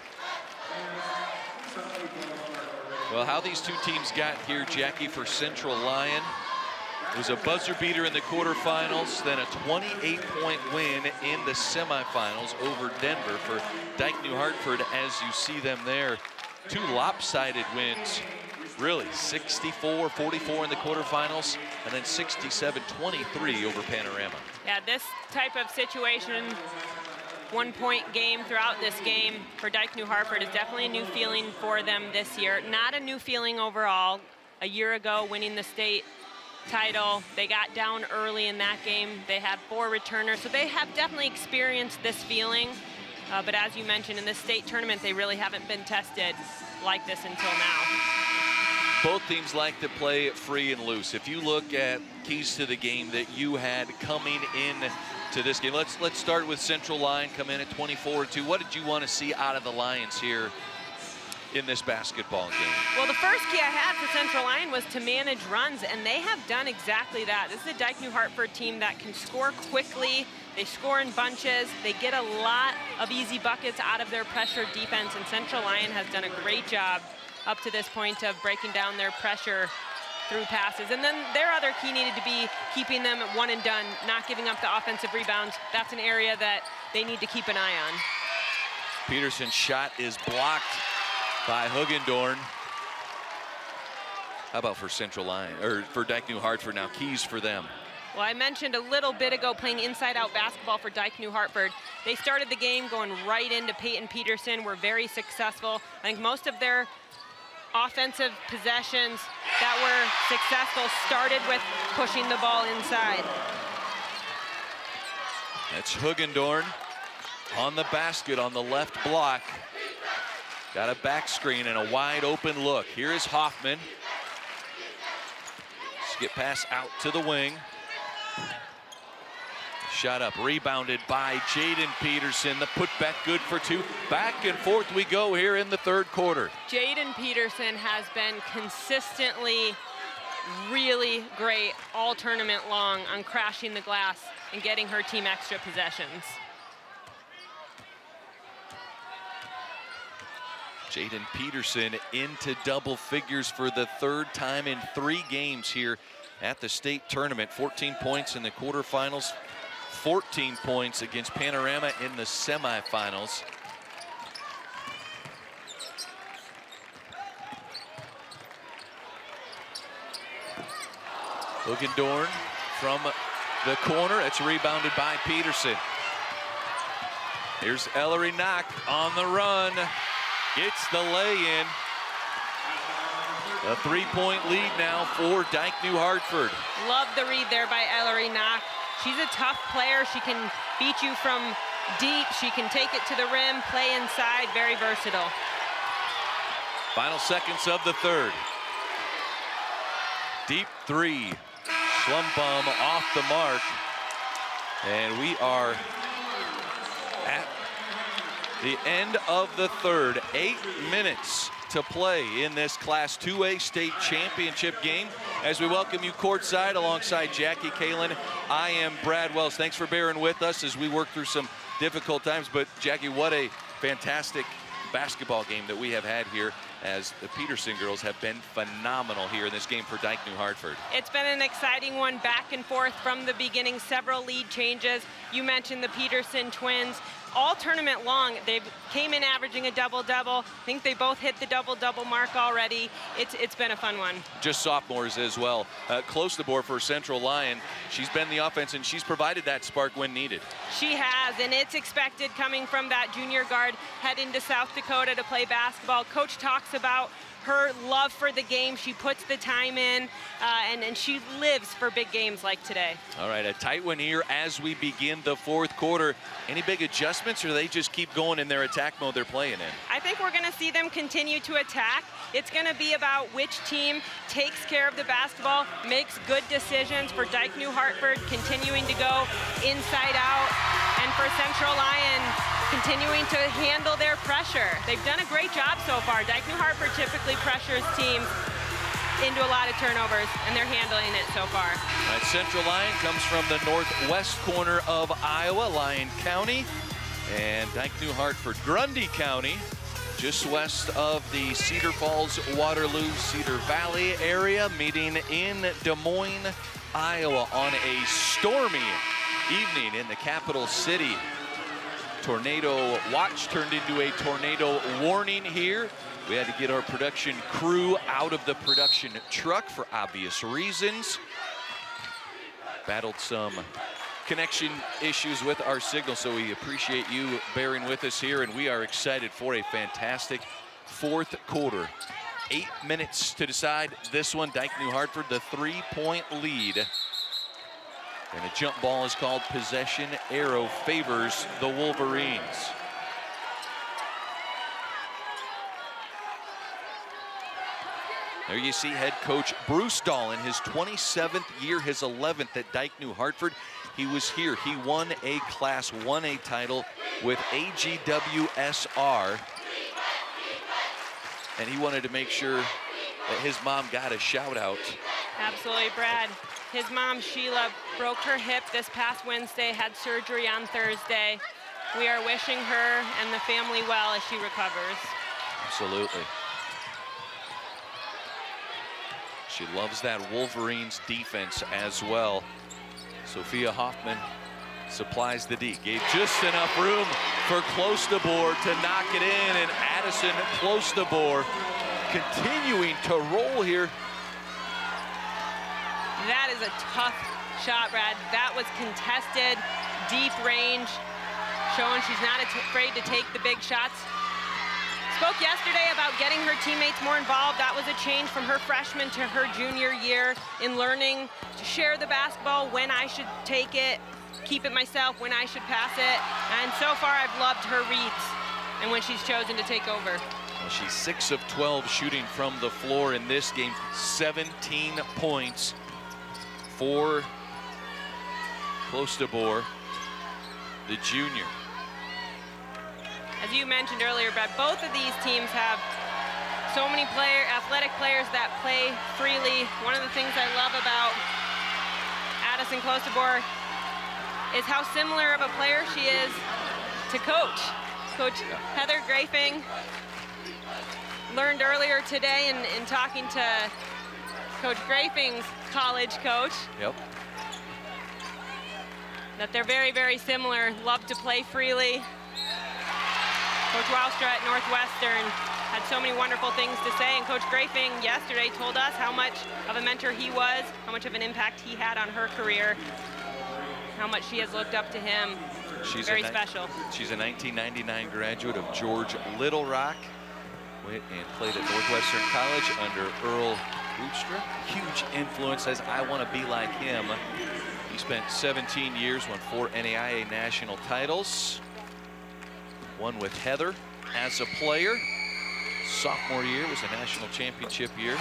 Well, how these two teams got here, Jackie, for Central Lyon, it was a buzzer beater in the quarterfinals, then a twenty-eight point win in the semifinals over Denver. For Dike-New Hartford, as you see them there, two lopsided wins, really, sixty-four forty-four in the quarterfinals, and then sixty-seven twenty-three over Panorama. Yeah, this type of situation, one point game throughout this game for Dike-New Hartford is definitely a new feeling for them this year. Not a new feeling overall. A year ago, winning the state title, they got down early in that game. They had four returners, so they have definitely experienced this feeling. Uh, but as you mentioned, in this state tournament, they really haven't been tested like this until now. Both teams like to play it free and loose. If you look at keys to the game that you had coming in to this game, let's let's start with Central Lyon, come in at twenty-four two. What did you want to see out of the Lions here in this basketball game? Well, the first key I had for Central Lyon was to manage runs, and they have done exactly that. This is a Dike-New Hartford team that can score quickly. They score in bunches. They get a lot of easy buckets out of their pressure defense, and Central Lyon has done a great job up to this point of breaking down their pressure through passes. And then their other key needed to be keeping them one and done, not giving up the offensive rebounds. That's an area that they need to keep an eye on. Peterson's shot is blocked by Hugendorn. How about for Central Lyon, or for Dike-New Hartford now, keys for them? Well, I mentioned a little bit ago playing inside-out basketball for Dike-New Hartford. They started the game going right into Peyton Peterson, were very successful. I think most of their offensive possessions that were successful started with pushing the ball inside. That's Hugendorn on the basket on the left block. Got a back screen and a wide open look. Here is Hoffman. Skip pass out to the wing. Shot up, rebounded by Jaden Peterson. The putback good for two. Back and forth we go here in the third quarter. Jaden Peterson has been consistently really great all tournament long on crashing the glass and getting her team extra possessions. Jaden Peterson into double figures for the third time in three games here at the state tournament. fourteen points in the quarterfinals, fourteen points against Panorama in the semifinals. Hugendorn from the corner. It's rebounded by Peterson. Here's Ellery Knock on the run. Gets the lay-in. A three-point lead now for Dike-New Hartford. Love the read there by Ellery Knock. She's a tough player. She can beat you from deep. She can take it to the rim, play inside, very versatile. Final seconds of the third. Deep three. Schlumbum off the mark. And we are at the end of the third. Eight minutes to play in this Class two A state championship game. As we welcome you courtside alongside Jackie Kalin, I am Brad Wells. Thanks for bearing with us as we work through some difficult times. But Jackie, what a fantastic basketball game that we have had here, as the Peterson girls have been phenomenal here in this game for Dike-New Hartford. It's been an exciting one, back and forth from the beginning, several lead changes. You mentioned the Peterson twins. All tournament long, they came in averaging a double-double. I think they both hit the double-double mark already. It's It's been a fun one. Just sophomores as well. Uh, close to board for Central Lyon. She's been the offense, and she's provided that spark when needed. She has, and it's expected coming from that junior guard heading to South Dakota to play basketball. Coach talks about her love for the game. She puts the time in, uh, and, and she lives for big games like today. All right, a tight one here as we begin the fourth quarter. Any big adjustments, or do they just keep going in their attack mode they're playing in? I think we're going to see them continue to attack. It's going to be about which team takes care of the basketball, makes good decisions. For Dike-New Hartford, continuing to go inside out, and for Central Lyon, continuing to handle their pressure. They've done a great job so far. Dike-New Hartford typically pressures teams into a lot of turnovers, and they're handling it so far. All right, Central Lyon comes from the northwest corner of Iowa, Lyon County, and Dike-New Hartford, Grundy County, just west of the Cedar Falls, Waterloo, Cedar Valley area, meeting in Des Moines, Iowa on a stormy evening in the capital city. Tornado watch turned into a tornado warning here. We had to get our production crew out of the production truck for obvious reasons. Battled some connection issues with our signal, so we appreciate you bearing with us here, and we are excited for a fantastic fourth quarter. Eight minutes to decide this one. Dike-New Hartford, the three-point lead. And a jump ball is called. Possession arrow favors the Wolverines. There you see head coach Bruce Dahl in his twenty-seventh year, his eleventh at Dike-New Hartford. He was here. He won a Class one A title with I G H S A U. And he wanted to make sure that his mom got a shout out. Absolutely, Brad. His mom, Sheila, broke her hip this past Wednesday, had surgery on Thursday. We are wishing her and the family well as she recovers. Absolutely. She loves that Wolverines defense as well. Sophia Hoffman supplies the D. Gave just enough room for close to board to knock it in, and Addison close to board, continuing to roll here. That is a tough shot, Brad. That was contested, deep range, showing she's not afraid to take the big shots. Spoke yesterday about getting her teammates more involved. That was a change from her freshman to her junior year in learning to share the basketball, when I should take it, keep it myself, when I should pass it. And so far, I've loved her reads and when she's chosen to take over. Well, she's six of twelve shooting from the floor in this game, seventeen points. For close to bore, the junior. As you mentioned earlier, Brad, both of these teams have so many player, athletic players that play freely. One of the things I love about Addison Closebor is how similar of a player she is to Coach. Coach yeah. Heather Grafing. Learned earlier today in, in talking to Coach Grafing's college coach. Yep. That they're very, very similar, love to play freely. Coach Wallstra at Northwestern had so many wonderful things to say, and Coach Grafing yesterday told us how much of a mentor he was, how much of an impact he had on her career, how much she has looked up to him. She's Very a special. She's a nineteen ninety-nine graduate of George Little Rock, went and played at Northwestern College under Earl Boostra. Huge influence, says, I want to be like him. He spent seventeen years, won four N A I A national titles. One with Heather as a player. Sophomore year was a national championship year.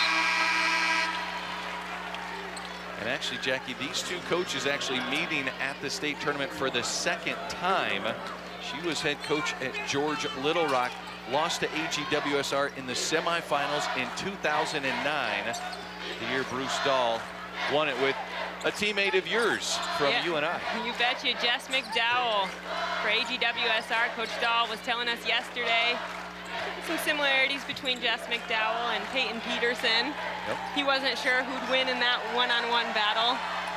And actually, Jackie, these two coaches actually meeting at the state tournament for the second time. She was head coach at George Little Rock, lost to A G W S R in the semifinals in two thousand nine. The year Bruce Dahl won it with a teammate of yours from yeah, U N I. You betcha, Jess McDowell for A G W S R. Coach Dahl was telling us yesterday some similarities between Jess McDowell and Peyton Peterson. Yep. He wasn't sure who'd win in that one-on-one battle.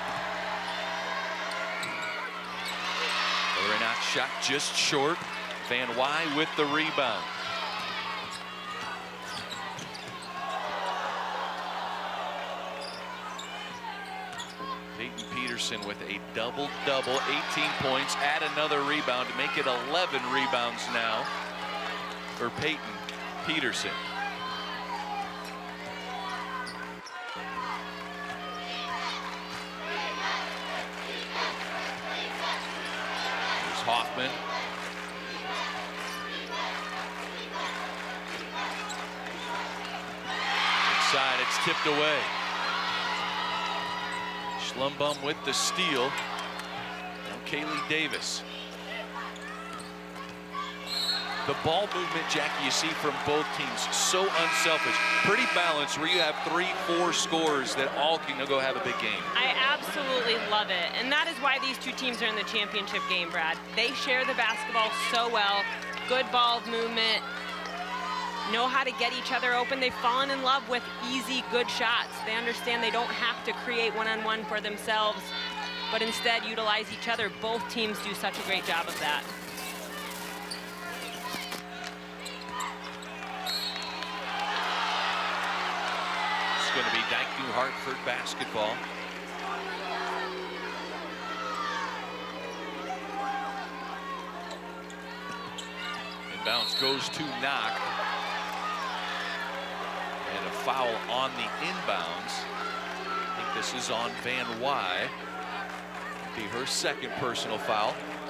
Hillary Knox shot just short. Van Wy with the rebound. Peyton Peterson with a double-double, eighteen points, add another rebound to make it eleven rebounds now for Peyton Peterson. Here's Hoffman. Inside, it's tipped away. Schlumbum with the steal. Now Kaylee Davis. The ball movement, Jackie, you see from both teams, so unselfish. Pretty balanced where you have three, four scorers that all can go have a big game. I absolutely love it. And that is why these two teams are in the championship game, Brad. They share the basketball so well. Good ball movement. Know how to get each other open. They've fallen in love with easy, good shots. They understand they don't have to create one-on-one for themselves, but instead utilize each other. Both teams do such a great job of that. It's going to be Dike-New Hartford basketball. Inbounds goes to Knock. And a foul on the inbounds. I think this is on Van Wy. Be her second personal foul.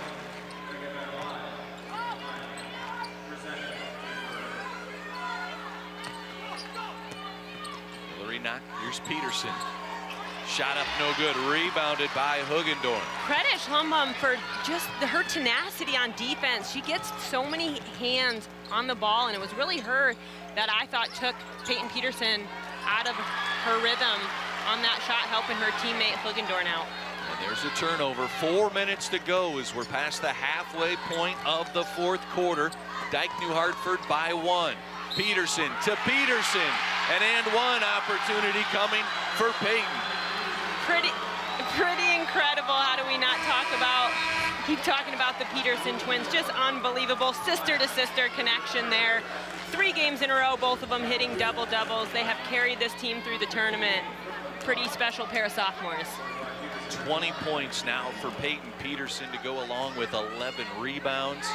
Hillary Knock. Here's Peterson. Shot up no good. Rebounded by Hugendorn. Credit Schlumbum for just the, her tenacity on defense. She gets so many hands on the ball, and it was really her that I thought took Peyton Peterson out of her rhythm on that shot, helping her teammate Hugendorn out. And there's a turnover. Four minutes to go as we're past the halfway point of the fourth quarter. Dike-New Hartford by one. Peterson to Peterson. An and one opportunity coming for Peyton. Pretty, pretty incredible. How do we not talk about, keep talking about the Peterson twins. Just unbelievable sister-to-sister connection there. Three games in a row, both of them hitting double-doubles. They have carried this team through the tournament. Pretty special pair of sophomores. twenty points now for Peyton Peterson to go along with eleven rebounds.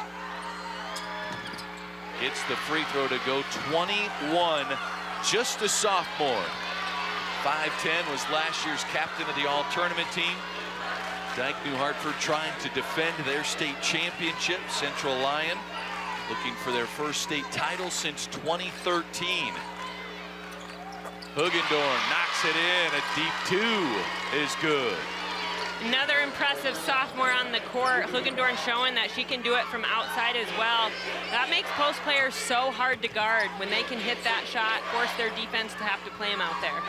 Gets the free throw to go. Twenty-one, just a sophomore. five ten was last year's captain of the all-tournament team. Dike-New Hartford trying to defend their state championship. Central Lyon looking for their first state title since twenty thirteen. Hugendorn knocks it in. A deep two is good. Another impressive sophomore on the court. Hugendorn showing that she can do it from outside as well. That makes post players so hard to guard when they can hit that shot, force their defense to have to play them out there.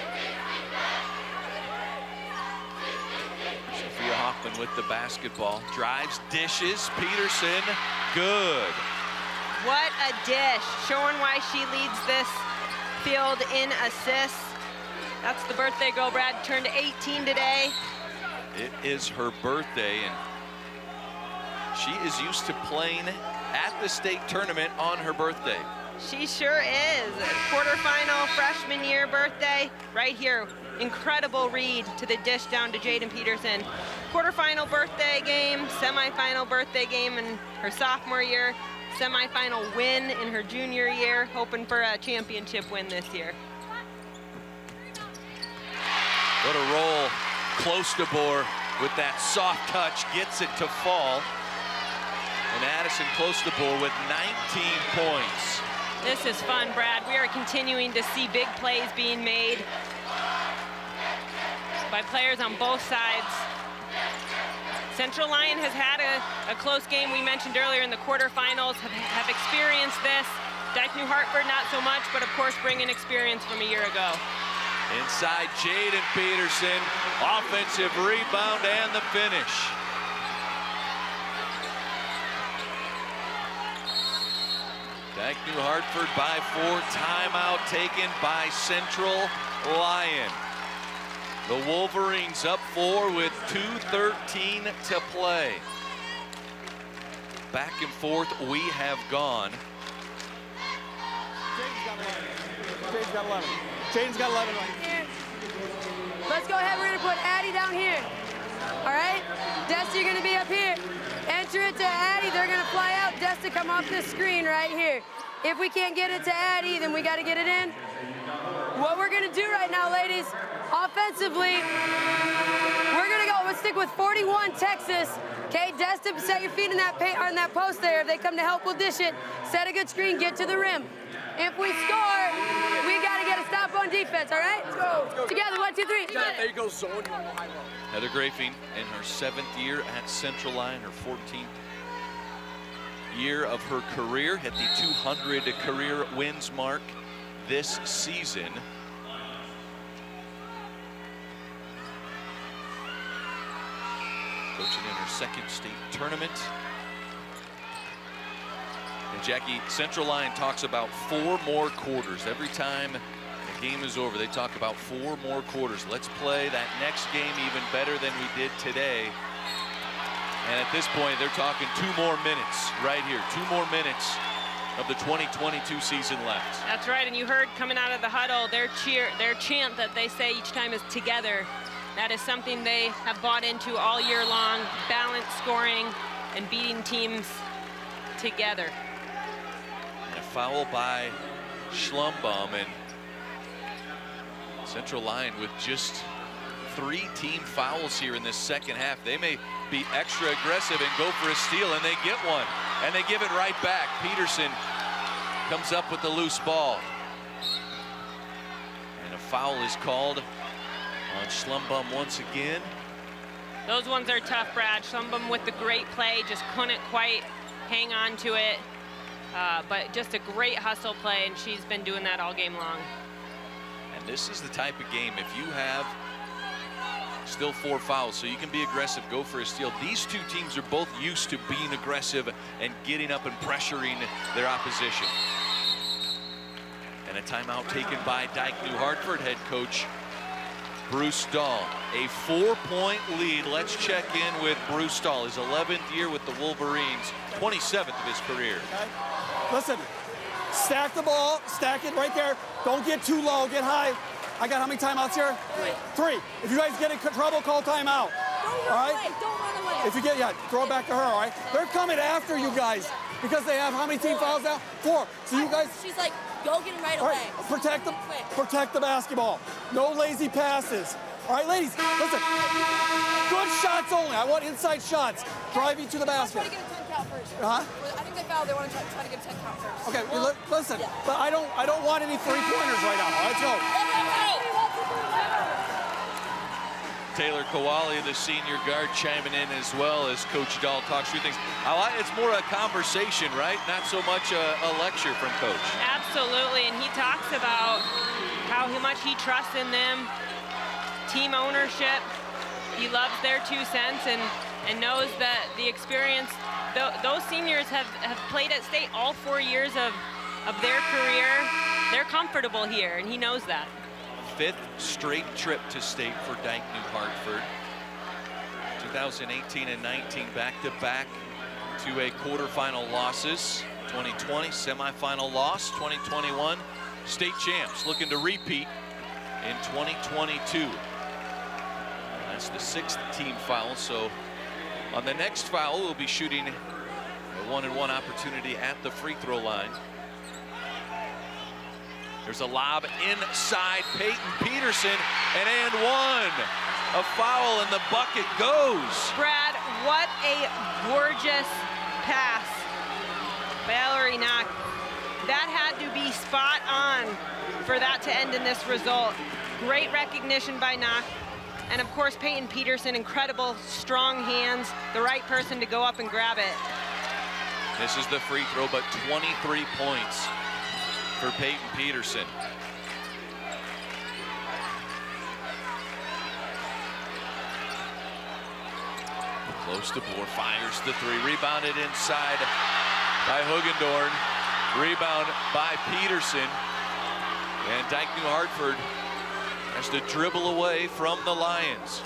Sophia Hoffman with the basketball. Drives, dishes, Peterson, good. What a dish, showing why she leads this field in assists. That's the birthday girl, Brad, turned eighteen today. It is her birthday, and she is used to playing at the state tournament on her birthday. She sure is. Quarterfinal freshman year birthday right here. Incredible read to the dish down to Jaden Peterson. Quarterfinal birthday game, semifinal birthday game in her sophomore year, semifinal win in her junior year, hoping for a championship win this year. What a roll. Close to bore with that soft touch, gets it to fall. And Addison close to bore with nineteen points. This is fun, Brad. We are continuing to see big plays being made by players on both sides. Central Lyon has had a, a close game. We mentioned earlier in the quarterfinals, have, have experienced this. Dike-New Hartford, not so much, but of course bringing experience from a year ago. Inside Jaden Peterson, offensive rebound and the finish. Dike-New Hartford by four, timeout taken by Central Lyon. The Wolverines up four with two thirteen to play. Back and forth we have gone. Jaden's got eleven. Jaden's got eleven right. Let's go ahead. We're going to put Addie down here. All right? Des, you're going to be up here. Enter it to Addie. They're going to fly out. Des to come off this screen right here. If we can't get it to Addie, then we got to get it in. What we're going to do right now, ladies, offensively, we're going to go. Let's stick with forty-one, Texas. Okay, Des, to set your feet in that paint, on that post there. If they come to help, we'll dish it. Set a good screen. Get to the rim. If we score, we got to get a stop on defense, all right? Let's go. Let's go. Together, one, two, three. There you go, zone. You want to go high low. Heather Grafing in her seventh year at Central Lyon, her fourteenth year of her career, hit the two hundred career wins mark this season. Coaching in her second state tournament. And Jackie, Central Lyon talks about four more quarters. Every time the game is over, they talk about four more quarters. Let's play that next game even better than we did today. And at this point, they're talking two more minutes right here. Two more minutes of the twenty twenty-two season left. That's right, and you heard coming out of the huddle, their cheer, their chant that they say each time is together. That is something they have bought into all year long, balanced scoring and beating teams together. And a foul by Schlumbum, and Central Lyon with just three team fouls here in this second half. They may be extra aggressive and go for a steal, and they get one, and they give it right back. Peterson comes up with the loose ball, and a foul is called on Schlumbum once again. Those ones are tough, Brad. Schlumbum with the great play, just couldn't quite hang on to it, uh, but just a great hustle play, and she's been doing that all game long. And this is the type of game, if you have still four fouls, so you can be aggressive, go for a steal. These two teams are both used to being aggressive and getting up and pressuring their opposition. And a timeout taken by Dike-New Hartford head coach Bruce Dahl. A four-point lead. Let's check in with Bruce Dahl, his eleventh year with the Wolverines, twenty-seventh of his career. Okay. Listen, stack the ball, stack it right there. Don't get too low, get high. I got how many timeouts here? Three. Three. If you guys get in trouble, call timeout. Don't run all right? away. Don't run away. If you get, yeah, throw it back to her, all right? They're coming after you guys because they have how many team fouls now? Four. So you guys. She's like, go get him right all away. Right, protect the, protect the basketball. No lazy passes. All right, ladies, listen. Good shots only. I want inside shots. Drive you to the basket. Try to get a ten count first. Uh-huh. I think they fouled. They want to try, try to get a ten count first. Okay, well, listen. Yeah. But I don't, I don't want any three-pointers right now. All right, let's go. Taylor Kowali, the senior guard, chiming in as well as Coach Dahl talks through things. I like, it's more a conversation, right? Not so much a, a lecture from Coach. Absolutely, and he talks about how much he trusts in them, team ownership. He loves their two cents and, and knows that the experience, th those seniors have, have played at state all four years of, of their career. They're comfortable here, and he knows that. Fifth straight trip to state for Dike-New Hartford. two thousand eighteen and nineteen back-to-back to a quarterfinal losses. twenty twenty semifinal loss, twenty twenty-one state champs, looking to repeat in twenty twenty-two. That's the sixth team foul, so on the next foul, we'll be shooting a one and one opportunity at the free throw line. There's a lob inside Peyton Peterson, and and one. A foul, and the bucket goes. Brad, what a gorgeous pass. Valerie Knock. That had to be spot on for that to end in this result. Great recognition by Knock. And of course, Peyton Peterson, incredible, strong hands, the right person to go up and grab it. This is the free throw, but twenty-three points for Peyton Peterson. Close to board, fires the three, rebounded inside by Hugendorn. Rebound by Peterson. And Dike-New Hartford has to dribble away from the Lions.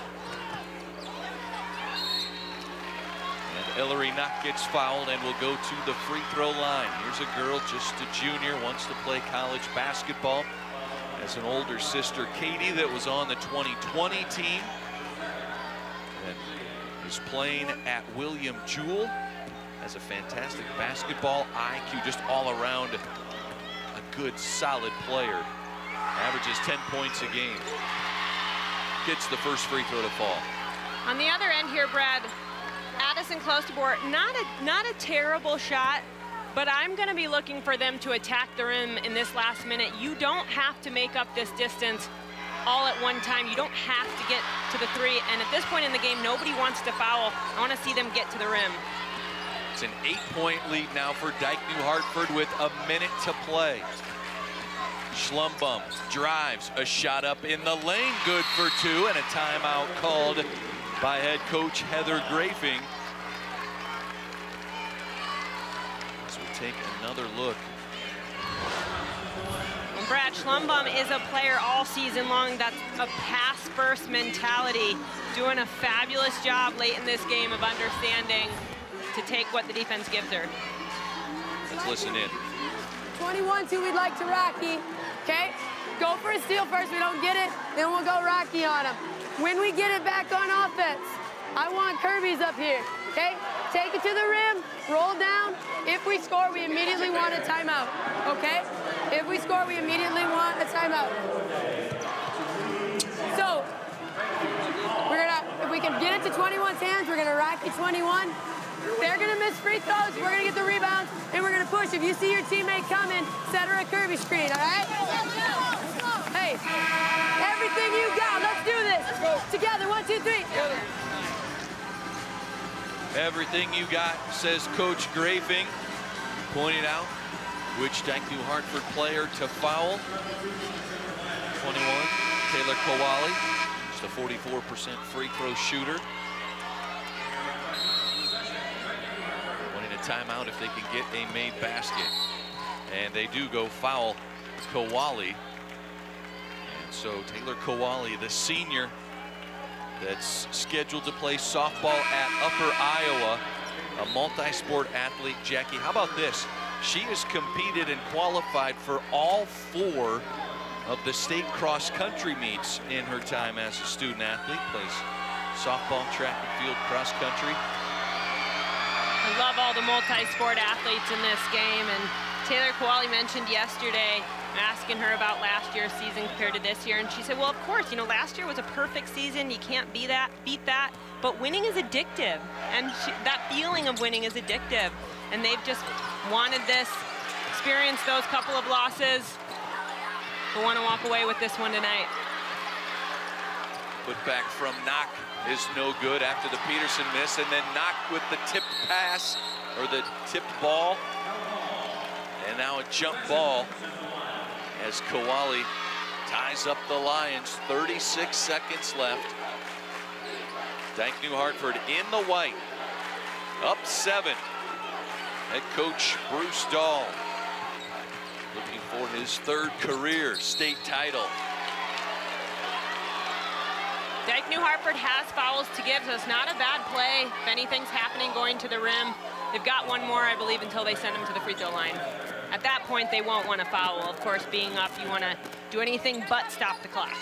And Ellery Knock gets fouled and will go to the free throw line. Here's a girl, just a junior, wants to play college basketball. Has an older sister, Katie, that was on the twenty twenty team. And is playing at William Jewell. Has a fantastic basketball I Q, just all around a good, solid player. Averages ten points a game. Gets the first free throw to fall. On the other end here, Brad, Addison close to board, not a, not a terrible shot, but I'm gonna be looking for them to attack the rim in this last minute. You don't have to make up this distance all at one time. You don't have to get to the three, and at this point in the game, nobody wants to foul. I want to see them get to the rim. It's an eight-point lead now for Dike-New Hartford with a minute to play. Schlumbum drives, a shot up in the lane, good for two, and a timeout called by head coach Heather Grafing. As we take another look. Brad Schlumbum is a player all season long that's a pass-first mentality, doing a fabulous job late in this game of understanding to take what the defense gives her. Let's listen in. twenty-one two, we'd like to Rocky, okay? Go for a steal first, we don't get it, then we'll go Rocky on him. When we get it back on offense, I want Kirby's up here, okay? Take it to the rim, roll down. If we score, we immediately want a timeout, okay? If we score, we immediately want a timeout. So, we're gonna, if we can get it to twenty-one's hands, we're gonna Rocky twenty-one. They're gonna miss free throws, we're gonna get the rebounds, and we're gonna push. If you see your teammate coming, set her a Kirby screen, all right? Hey, everything you got, let's do this. Together, one, two, three. Everything you got, says Coach Grafing, pointing out which Dike-New Hartford player to foul. twenty-one, Taylor Kowali, just a forty-four percent free throw shooter. Wanting a timeout if they can get a made basket. And they do go foul Kowali. And so Taylor Kowali, the senior, that's scheduled to play softball at Upper Iowa, a multi-sport athlete. Jackie, how about this? She has competed and qualified for all four of the state cross-country meets in her time as a student athlete. Plays softball, track and field, cross-country. I love all the multi-sport athletes in this game, and Taylor Kowali mentioned yesterday, asking her about last year's season compared to this year, and she said, well, of course, you know, last year was a perfect season. You can't beat that, beat that, but winning is addictive, and she, that feeling of winning is addictive, and they've just wanted this, experienced those couple of losses, but want to walk away with this one tonight. Put back from Knock is no good after the Peterson miss, and then Knock with the tipped pass, or the tipped ball, and now a jump ball as Kowali ties up the Lions. thirty-six seconds left. Dike-New Hartford in the white, up seven. Head coach Bruce Dahl looking for his third career state title. Dike-New Hartford has fouls to give, so it's not a bad play. If anything's happening going to the rim, They've got one more, I believe, until they send them to the free throw line. At that point, they won't want to foul. Of course, being up, you want to do anything but stop the clock.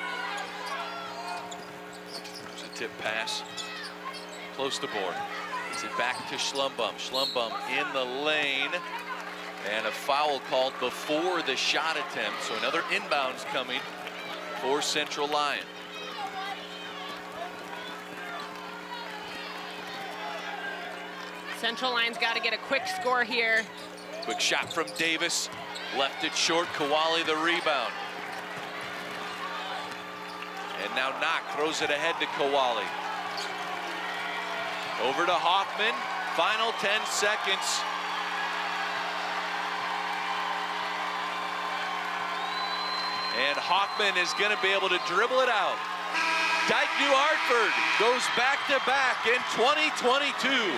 There's a tip pass. Close to board. Gets it back to Schlumbum. Schlumbum in the lane. And a foul called before the shot attempt. So another inbounds coming for Central Lyon. Central Lyon's got to get a quick score here. Quick shot from Davis. Left it short. Kowali the rebound. And now Knock throws it ahead to Kowali. Over to Hoffman. Final ten seconds. And Hoffman is going to be able to dribble it out. Dike-New Hartford goes back-to-back in twenty twenty-two.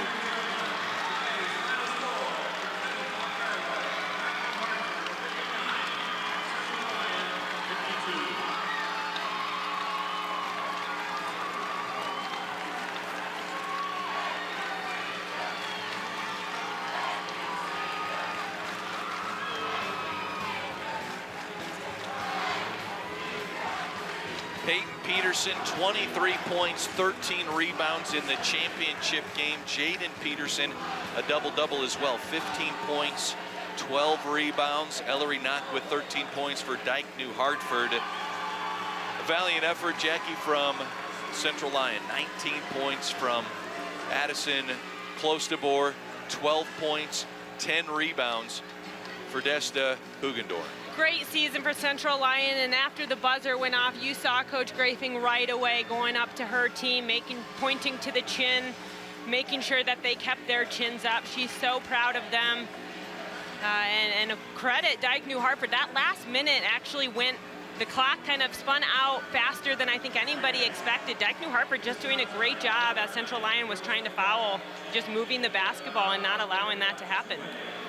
Peyton Peterson, twenty-three points, thirteen rebounds in the championship game. Jaden Peterson, a double-double as well, fifteen points, twelve rebounds. Ellery Knock with thirteen points for Dike-New Hartford. A valiant effort, Jackie, from Central Lyon. nineteen points from Addison Klostebor, twelve points, ten rebounds for Desta Hugendorf. Great season for Central Lyon, and after the buzzer went off, you saw Coach Grafing right away going up to her team, making, pointing to the chin, making sure that they kept their chins up. She's so proud of them. Uh, and, and credit Dike-New Hartford. That last minute actually went, the clock kind of spun out faster than I think anybody expected. Dike-New Hartford just doing a great job as Central Lyon was trying to foul, just moving the basketball and not allowing that to happen.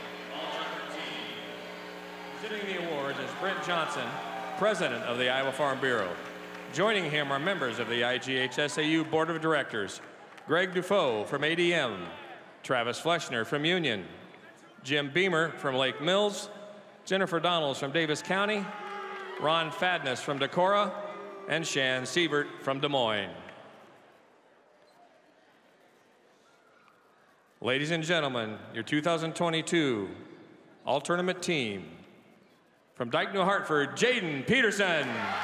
Presenting the awards is Brent Johnson, president of the Iowa Farm Bureau. Joining him are members of the I G H S A U Board of Directors, Greg Dufault from A D M, Travis Fleshner from Union, Jim Beamer from Lake Mills, Jennifer Donalds from Davis County, Ron Fadness from Decorah, and Shan Siebert from Des Moines. Ladies and gentlemen, your two thousand twenty-two All-Tournament team. From Dike-New Hartford, Jaden Peterson.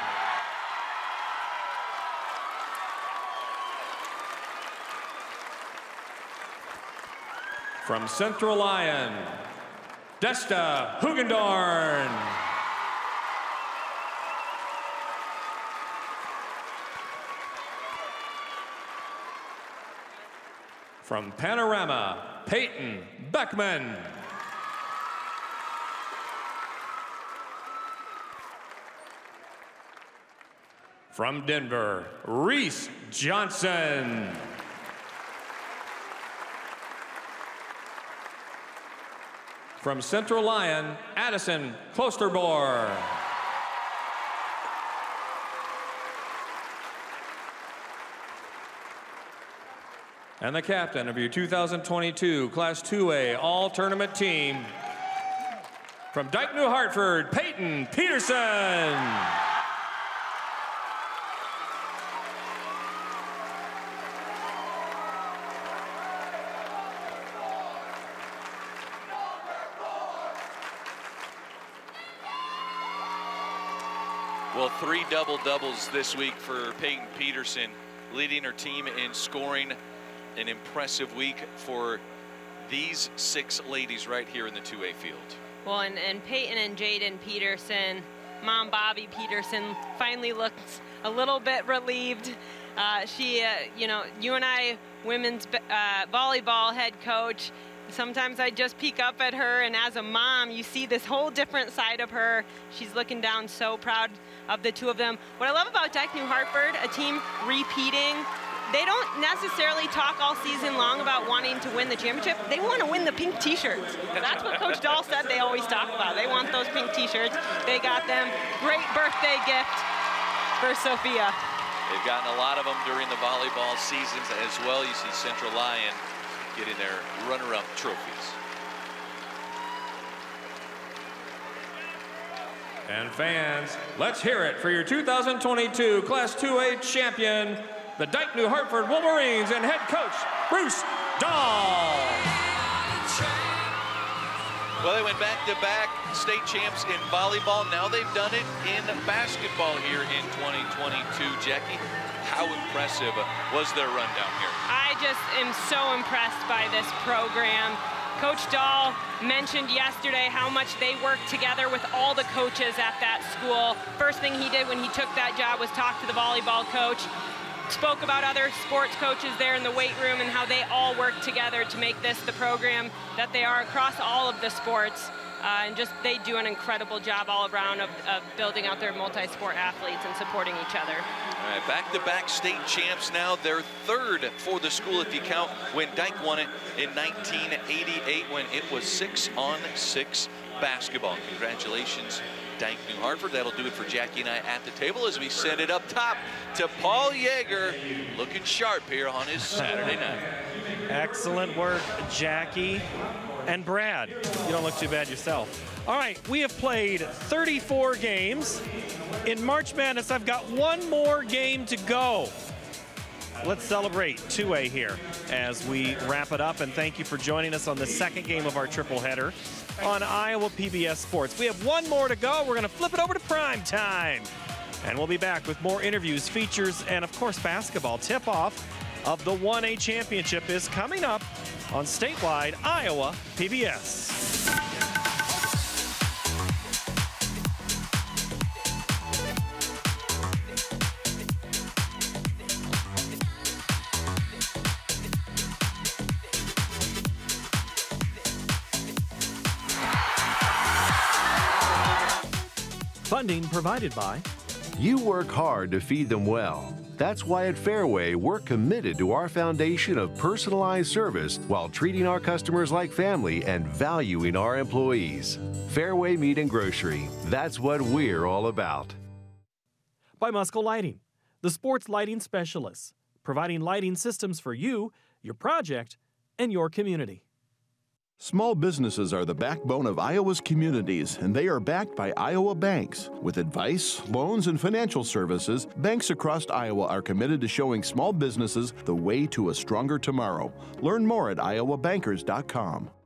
From Central Lyon, Desta Hugendorn. From Panorama, Peyton Beckman. From Denver, Reese Johnson. From Central Lyon, Addison Klostebor. And the captain of your two thousand twenty-two Class two A All-Tournament team, from Dike-New Hartford, Peyton Peterson. Well, three double-doubles this week for Peyton Peterson, leading her team in scoring. An impressive week for these six ladies right here in the two A field. Well, and, and Peyton and Jaden Peterson, Mom Bobby Peterson, finally looks a little bit relieved. Uh, she, uh, you know, you and I, women's uh, volleyball head coach, sometimes I just peek up at her, and as a mom, you see this whole different side of her. She's looking down, so proud of the two of them. What I love about Dike-New Hartford, a team repeating, they don't necessarily talk all season long about wanting to win the championship. They want to win the pink t-shirts. That's what Coach Dahl said they always talk about. They want those pink t-shirts. They got them. Great birthday gift for Sophia. They've gotten a lot of them during the volleyball seasons as well. You see Central Lyon getting their runner-up trophies. And fans, let's hear it for your two thousand twenty-two Class two A champion, the Dike-New Hartford Wolverines, and head coach, Bruce Dahl. Well, they went back-to-back state champs in volleyball. Now they've done it in basketball here in twenty twenty-two. Jackie, how impressive was their run down here? I just am so impressed by this program. Coach Dahl mentioned yesterday how much they work together with all the coaches at that school. First thing he did when he took that job was talk to the volleyball coach. Spoke about other sports coaches there in the weight room and how they all work together to make this the program that they are across all of the sports. Uh, and just they do an incredible job all around of, of building out their multi-sport athletes and supporting each other. All right, back-to-back state champs now. They're third for the school if you count when Dike won it in nineteen eighty-eight when it was six on six basketball. Congratulations, Dike-New Hartford. That'll do it for Jackie and I at the table as we send it up top to Paul Yeager, looking sharp here on his Saturday night. Excellent work, Jackie. And Brad, you don't look too bad yourself. All right, we have played thirty-four games. In March Madness, I've got one more game to go. Let's celebrate two A here as we wrap it up, and thank you for joining us on the second game of our triple header on Iowa P B S Sports. We have one more to go. We're going to flip it over to prime time, and we'll be back with more interviews, features, and of course basketball. Tip-off of the one A championship is coming up on statewide Iowa P B S. Funding provided by... You work hard to feed them well. That's why at Fairway, we're committed to our foundation of personalized service while treating our customers like family and valuing our employees. Fairway Meat and Grocery, that's what we're all about. By Musco Lighting, the sports lighting specialists, providing lighting systems for you, your project, and your community. Small businesses are the backbone of Iowa's communities, and they are backed by Iowa banks. With advice, loans, and financial services, banks across Iowa are committed to showing small businesses the way to a stronger tomorrow. Learn more at iowa bankers dot com.